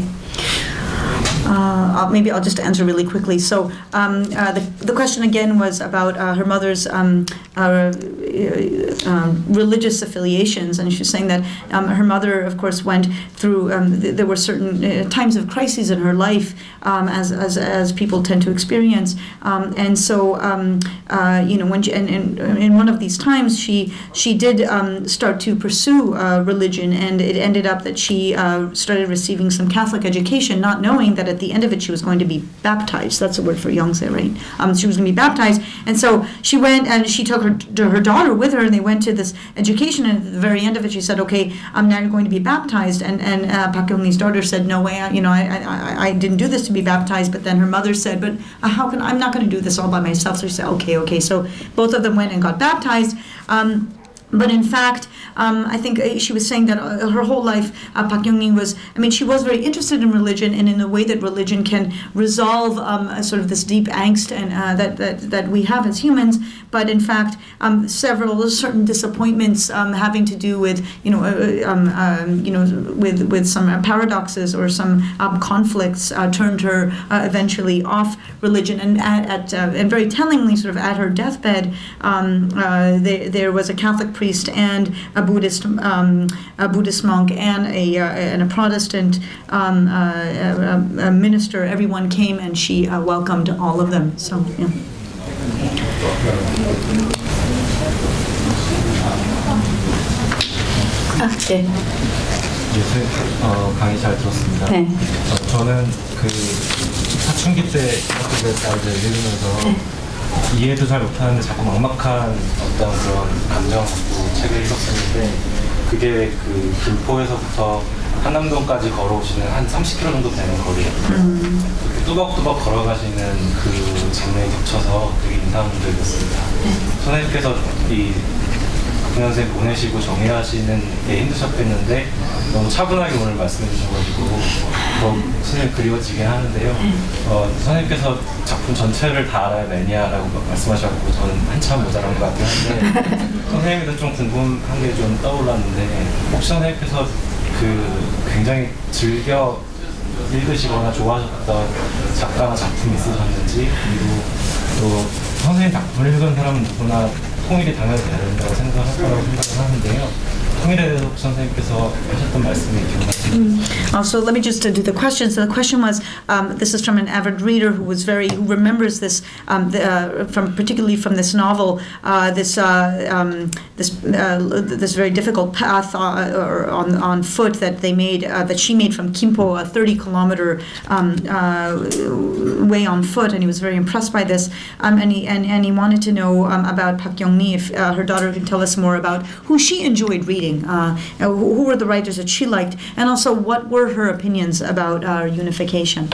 Uh, maybe I'll just answer really quickly. So um, uh, the, the question again was about uh, her mother's um, uh, uh, religious affiliations, and she's saying that um, her mother, of course, went through. Um, th there were certain uh, times of crises in her life, um, as, as as people tend to experience, um, and so um, uh, you know when she, and, and in one of these times she she did um, start to pursue uh, religion, and it ended up that she uh, started receiving some Catholic education, not knowing that at the end of it she was going to be baptized. That's the word for Yongse, right? Um, she was going to be baptized, and so she went and she took her her daughter with her, and they went to this education. And at the very end of it, she said, "Okay, I'm now going to be baptized." And and uh, Park Kyung-lee's daughter said, "No way, I, you know, I, I I didn't do this to be baptized." But then her mother said, "But uh, how can I'm not going to do this all by myself?" So she said, "Okay, okay." So both of them went and got baptized. Um, But in fact, um, I think she was saying that uh, her whole life, uh, Park Kyung-lee was, I mean, she was very interested in religion and in the way that religion can resolve um, a sort of this deep angst and uh, that, that that we have as humans. But in fact, um, several certain disappointments um, having to do with, you know, uh, um, um, you know, with with some paradoxes or some um, conflicts uh, turned her uh, eventually off religion. And at, at uh, and very tellingly, sort of at her deathbed, um, uh, there there was a Catholic priest and a Buddhist um, a Buddhist monk and a uh, and a Protestant um, uh, a, a minister. Everyone came and she uh, welcomed all of them. So yeah. 아, 네. 예술 어, 강의 잘 들었습니다. 네. 어, 저는 그 사춘기 때 이렇게 딸들 읽으면서 네. 이해도 잘 못하는데 자꾸 막막한 어떤 그런 감정 갖고 책을 읽었었는데 그게 그 김포에서부터 한남동까지 걸어오시는 한 삼십 킬로미터 정도 되는 거리였거든요. 음. 그렇게 뚜벅뚜벅 걸어가시는 그 장면이 겹쳐서 되게 인상적이었습니다. 네. 선생님께서 이 학년생 보내시고 정리하시는 게 힘드셨겠는데 너무 차분하게 오늘 말씀해 주셔가지고 더 선생님 그리워지긴 하는데요. 어, 선생님께서 작품 전체를 다 알아야 매니아라고 말씀하셨고 저는 한참 모자란 것 같긴 한데 선생님도 좀 궁금한 게 좀 떠올랐는데 혹시 선생님께서 그 굉장히 즐겨 읽으시거나 좋아하셨던 작가나 작품이 있으셨는지 그리고 또 선생님 작품을 읽은 사람은 누구나 통일이 당연히 돼야 된다고 생각할 거라고 생각을 하는데요. 통일에 대해서 선생님께서 하셨던 말씀이 기억나시나요? Uh, so let me just uh, do the question. So the question was, um, this is from an avid reader who was very, who remembers this, um, the, uh, from particularly from this novel, uh, this uh, um, this uh, this very difficult path uh, or on on foot that they made, uh, that she made from Kimpo, a thirty kilometer um, uh, way on foot, and he was very impressed by this. Um, and he and, and he wanted to know um, about Park Kyung-mi, if uh, her daughter can tell us more about who she enjoyed reading, uh, who, who were the writers that she liked, and also what were her opinions about uh, unification.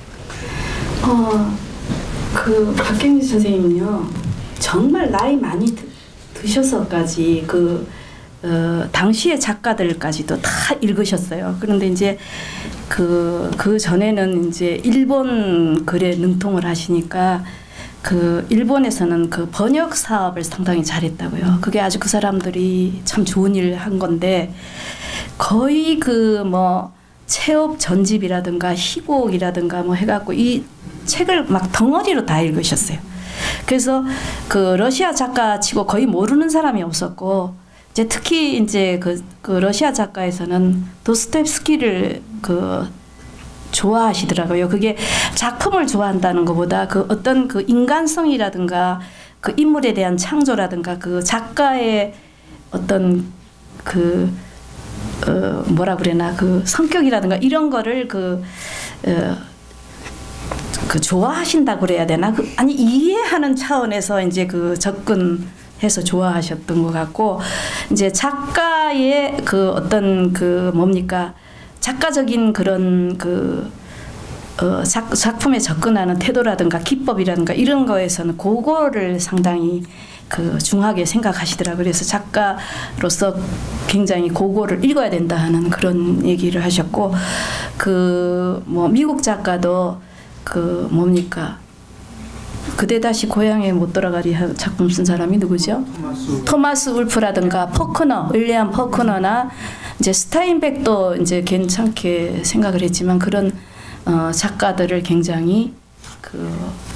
어, 그 박경리 선생님은요, 정말 나이 많이 드, 드셔서까지 그 어, 당시의 작가들까지도 다 읽으셨어요. 그런데 이제 그, 그 전에는 이제 일본 글에 능통을 하시니까 그 일본에서는 그 번역 사업을 상당히 잘했다고요. 그게 아주 그 사람들이 참 좋은 일 한 건데, 거의 그 뭐 체업 전집이라든가 희곡이라든가 뭐 해갖고 이 책을 막 덩어리로 다 읽으셨어요. 그래서 그 러시아 작가 치고 거의 모르는 사람이 없었고, 이제 특히 이제 그, 그 러시아 작가에서는 도스토옙스키를 그 좋아하시더라고요. 그게 작품을 좋아한다는 것보다 그 어떤 그 인간성이라든가 그 인물에 대한 창조라든가 그 작가의 어떤 그 어 뭐라 그래나 그 성격이라든가 이런 거를 그 어 그 좋아하신다고 그래야 되나? 그 아니 이해하는 차원에서 이제 그 접근해서 좋아하셨던 것 같고, 이제 작가의 그 어떤 그 뭡니까 작가적인 그런 그 어 작, 작품에 접근하는 태도라든가 기법이라든가 이런 거에서는 그거를 상당히 그 중하게 생각하시더라고요. 그래서 작가로서 굉장히 그거를 읽어야 된다 하는 그런 얘기를 하셨고, 그 뭐 미국 작가도 그 뭡니까 그대 다시 고향에 못 돌아가리 작품 쓴 사람이 누구죠? 토마스, 토마스 울프라든가 퍼크너, 윌리엄 퍼크너나 이제 스타인백도 이제 괜찮게 생각을 했지만 그런 어, 작가들을 굉장히 그,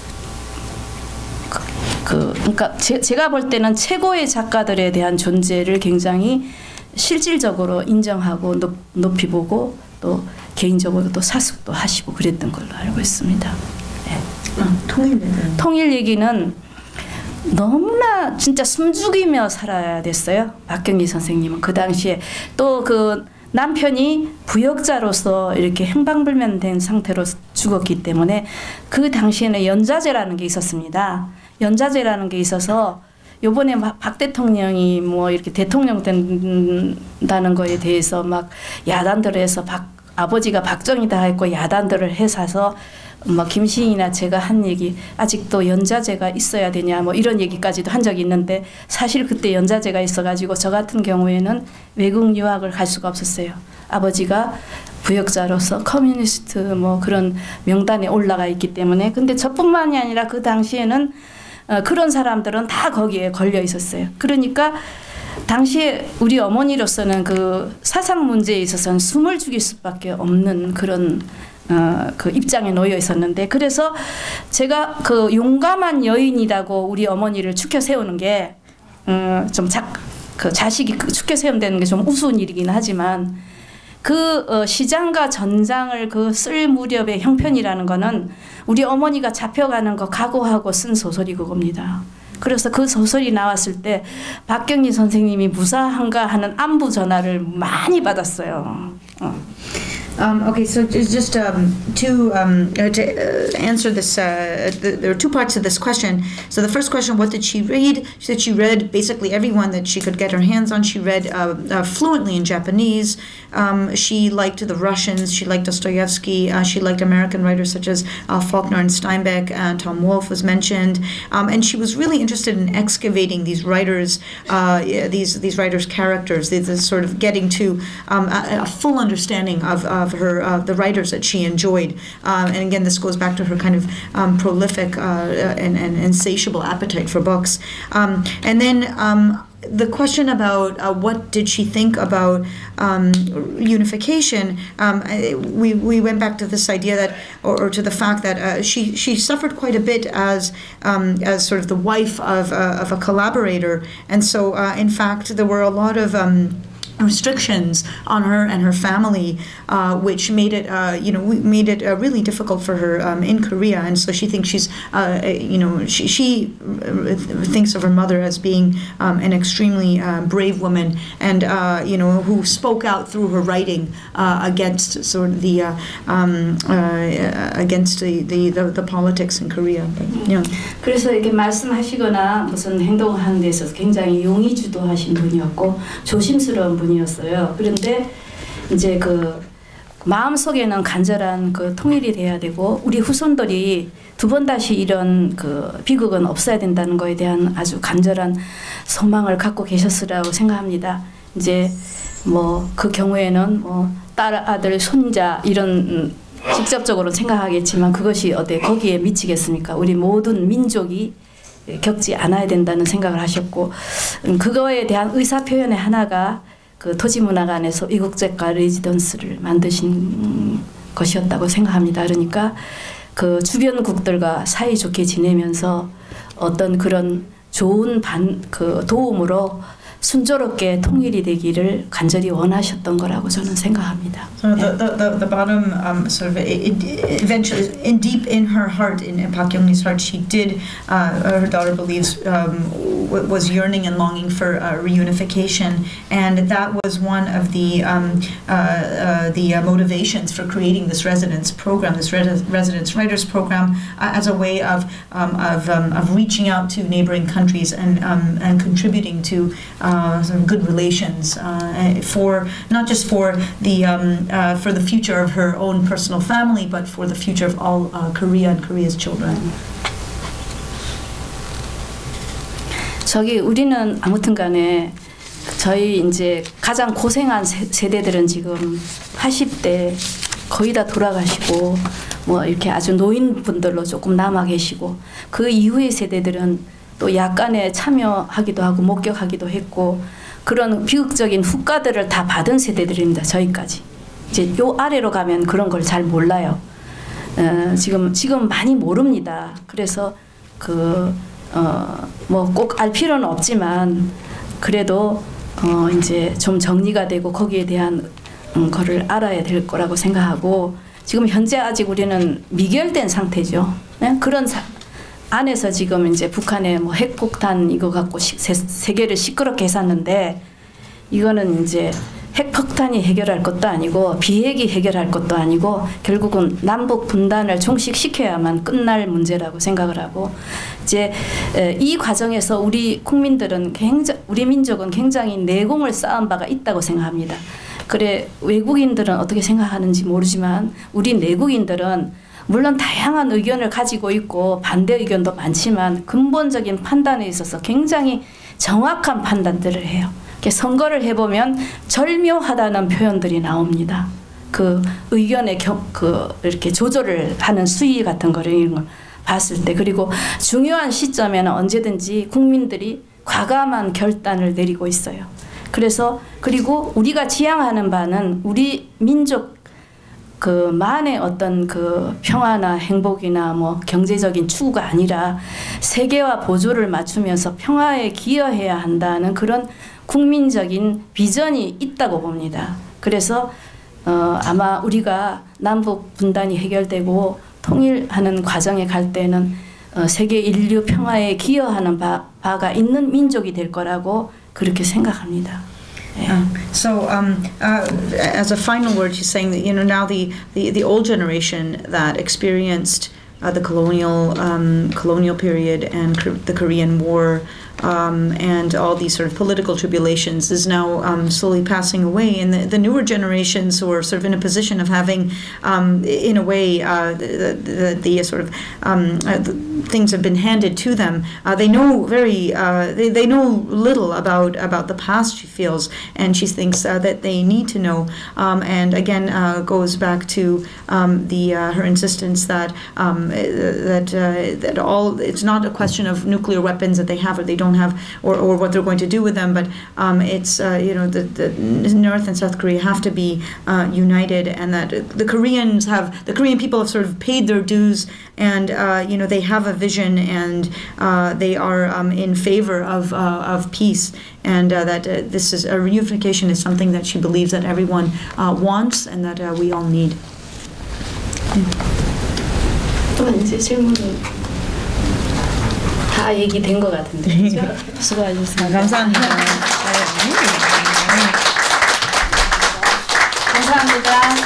그, 그 그러니까 제, 제가 볼 때는 최고의 작가들에 대한 존재를 굉장히 실질적으로 인정하고 높, 높이 보고 또 개인적으로 또 사숙도 하시고 그랬던 걸로 알고 있습니다. 네. 아, 통일 통일 얘기는 너무나 진짜 숨죽이며 살아야 됐어요. 박경리 선생님은 그 당시에 또 그 남편이 부역자로서 이렇게 행방불명된 상태로 죽었기 때문에 그 당시에는 연좌제라는 게 있었습니다. 연좌제라는 게 있어서 요번에 박 대통령이 뭐 이렇게 대통령 된다는 거에 대해서 막 야단들을 해서 박 아버지가 박정희다 했고 야단들을 해사서 뭐 김시인이나 제가 한 얘기 아직도 연좌제가 있어야 되냐 뭐 이런 얘기까지도 한 적이 있는데, 사실 그때 연좌제가 있어가지고 저 같은 경우에는 외국 유학을 갈 수가 없었어요. 아버지가 부역자로서 커뮤니스트 뭐 그런 명단에 올라가 있기 때문에. 근데 저뿐만이 아니라 그 당시에는 어, 그런 사람들은 다 거기에 걸려 있었어요. 그러니까 당시에 우리 어머니로서는 그 사상 문제에 있어서는 숨을 죽일 수밖에 없는 그런 어, 그 입장에 놓여 있었는데, 그래서 제가 그 용감한 여인이라고 우리 어머니를 추켜 세우는 게 음, 좀 자, 그 자식이 그 추켜 세운다는 게 좀 우스운 일이긴 하지만 그 어, 시장과 전장을 그 쓸 무렵의 형편이라는 거는 우리 어머니가 잡혀가는 거 각오하고 쓴 소설이 그겁니다. 그래서 그 소설이 나왔을 때 박경리 선생님이 무사한가 하는 안부 전화를 많이 받았어요. 어. Um, okay, so just um, to, um, uh, to uh, answer this, uh, the, there are two parts to this question. So the first question, what did she read? She said she read basically everyone that she could get her hands on. She read uh, uh, fluently in Japanese. Um, she liked the Russians. She liked Dostoevsky. Uh, she liked American writers such as uh, Faulkner and Steinbeck. Uh, Tom Wolfe was mentioned. Um, and she was really interested in excavating these writers, uh, these these writers' characters, this, this sort of getting to um, a, a full understanding of, of her uh, the writers that she enjoyed. Um, and again, this goes back to her kind of um, prolific uh, and, and insatiable appetite for books. Um, and then um, the question about uh, what did she think about um, unification, um, we, we went back to this idea that, or, or to the fact that uh, she, she suffered quite a bit as um, as sort of the wife of, uh, of a collaborator. And so, uh, in fact, there were a lot of um, restrictions on her and her family, uh, which made it, uh, you know, made it uh, really difficult for her um, in Korea. And so she thinks she's, uh, you know, she, she thinks of her mother as being um, an extremely uh, brave woman, and uh, you know, who spoke out through her writing uh, against sort of the uh, um, uh, against the, the, the, the politics in Korea. But, you know. 그래서 이렇게 말씀하시거나 무슨 행동하는 데 있어서 굉장히 용의주도하신 분이었고 조심스러운 분. 이었어요. 그런데 이제 그 마음속에는 간절한 그 통일이 돼야 되고 우리 후손들이 두 번 다시 이런 그 비극은 없어야 된다는 거에 대한 아주 간절한 소망을 갖고 계셨으라고 생각합니다. 이제 뭐 그 경우에는 뭐 딸, 아들, 손자 이런 직접적으로 생각하겠지만 그것이 어때 거기에 미치겠습니까? 우리 모든 민족이 겪지 않아야 된다는 생각을 하셨고 그거에 대한 의사 표현의 하나가 그 토지문화관에서 이국제과 레지던스를 만드신 것이었다고 생각합니다. 그러니까 그 주변국들과 사이좋게 지내면서 어떤 그런 좋은 반, 그 도움으로 순조롭게 통일이 되기를 간절히 원하셨던 거라고 저는 생각합니다. So the, the, the, the bottom um, sort of it, it eventually in deep in her heart, in, in Park Kyung-lee's heart, she did. Uh, her daughter believes um, w was yearning and longing for uh, reunification, and that was one of the um, uh, uh, the uh, motivations for creating this residence program, this res residence writers program, uh, as a way of um, of um, of reaching out to neighboring countries and um, and contributing to. Uh, sort of good relations uh, for not just for the um, uh, for the future of her own personal family, but for the future of all uh, Korea and Korea's children. 저기 우리는 아무튼간에 저희 이제 가장 고생한 세, 세대들은 지금 팔십 대 거의 다 돌아가시고 뭐 이렇게 아주 노인분들로 조금 남아 계시고 그 이후의 세대들은 또 약간의 참여하기도 하고 목격하기도 했고 그런 비극적인 후과들을 다 받은 세대들입니다. 저희까지. 이제 요 아래로 가면 그런 걸 잘 몰라요. 어, 지금 지금 많이 모릅니다. 그래서 그 어, 뭐 꼭 알 필요는 없지만 그래도 어, 이제 좀 정리가 되고 거기에 대한 음, 거를 알아야 될 거라고 생각하고 지금 현재 아직 우리는 미결된 상태죠. 네? 그런 사, 안에서 지금 이제 북한의 뭐 핵폭탄 이거 갖고 시, 세, 세계를 시끄럽게 했었는데 이거는 이제 핵폭탄이 해결할 것도 아니고 비핵이 해결할 것도 아니고 결국은 남북 분단을 종식시켜야만 끝날 문제라고 생각을 하고 이제 이 과정에서 우리 국민들은 굉장히 우리 민족은 굉장히 내공을 쌓은 바가 있다고 생각합니다. 그래 외국인들은 어떻게 생각하는지 모르지만 우리 내국인들은 물론 다양한 의견을 가지고 있고 반대 의견도 많지만 근본적인 판단에 있어서 굉장히 정확한 판단들을 해요. 선거를 해보면 절묘하다는 표현들이 나옵니다. 그 의견의 겨, 그 이렇게 조절을 하는 수위 같은 거를 이런 걸 봤을 때 그리고 중요한 시점에는 언제든지 국민들이 과감한 결단을 내리고 있어요. 그래서 그리고 우리가 지향하는 바는 우리 민족 그 만의 어떤 그 평화나 행복이나 뭐 경제적인 추구가 아니라 세계와 보조를 맞추면서 평화에 기여해야 한다는 그런 국민적인 비전이 있다고 봅니다. 그래서 어, 아마 우리가 남북 분단이 해결되고 통일하는 과정에 갈 때는 어, 세계 인류 평화에 기여하는 바, 바가 있는 민족이 될 거라고 그렇게 생각합니다. Uh, so, um, uh, as a final word, she's saying that you know now the the, the old generation that experienced uh, the colonial um, colonial period and the Korean War. Um, and all these sort of political tribulations is now um, slowly passing away, and the, the newer generations who are sort of in a position of having, um, in a way, uh, the, the, the sort of um, uh, the things have been handed to them. Uh, they know very, uh, they, they know little about about the past. She feels, and she thinks uh, that they need to know. Um, and again, uh, goes back to um, the uh, her insistence that um, that uh, that all it's not a question of nuclear weapons that they have or they don't don't have, or, or what they're going to do with them. But um, it's uh, you know the, the North and South Korea have to be uh, united, and that the Koreans have the Korean people have sort of paid their dues, and uh, you know they have a vision, and uh, they are um, in favor of uh, of peace, and uh, that uh, this is a reunification is something that she believes that everyone uh, wants and that uh, we all need. 또 이제 질문은 다 얘기된 것 같은데. 그렇죠? 수고하셨습니다. 감사합니다. 감사합니다.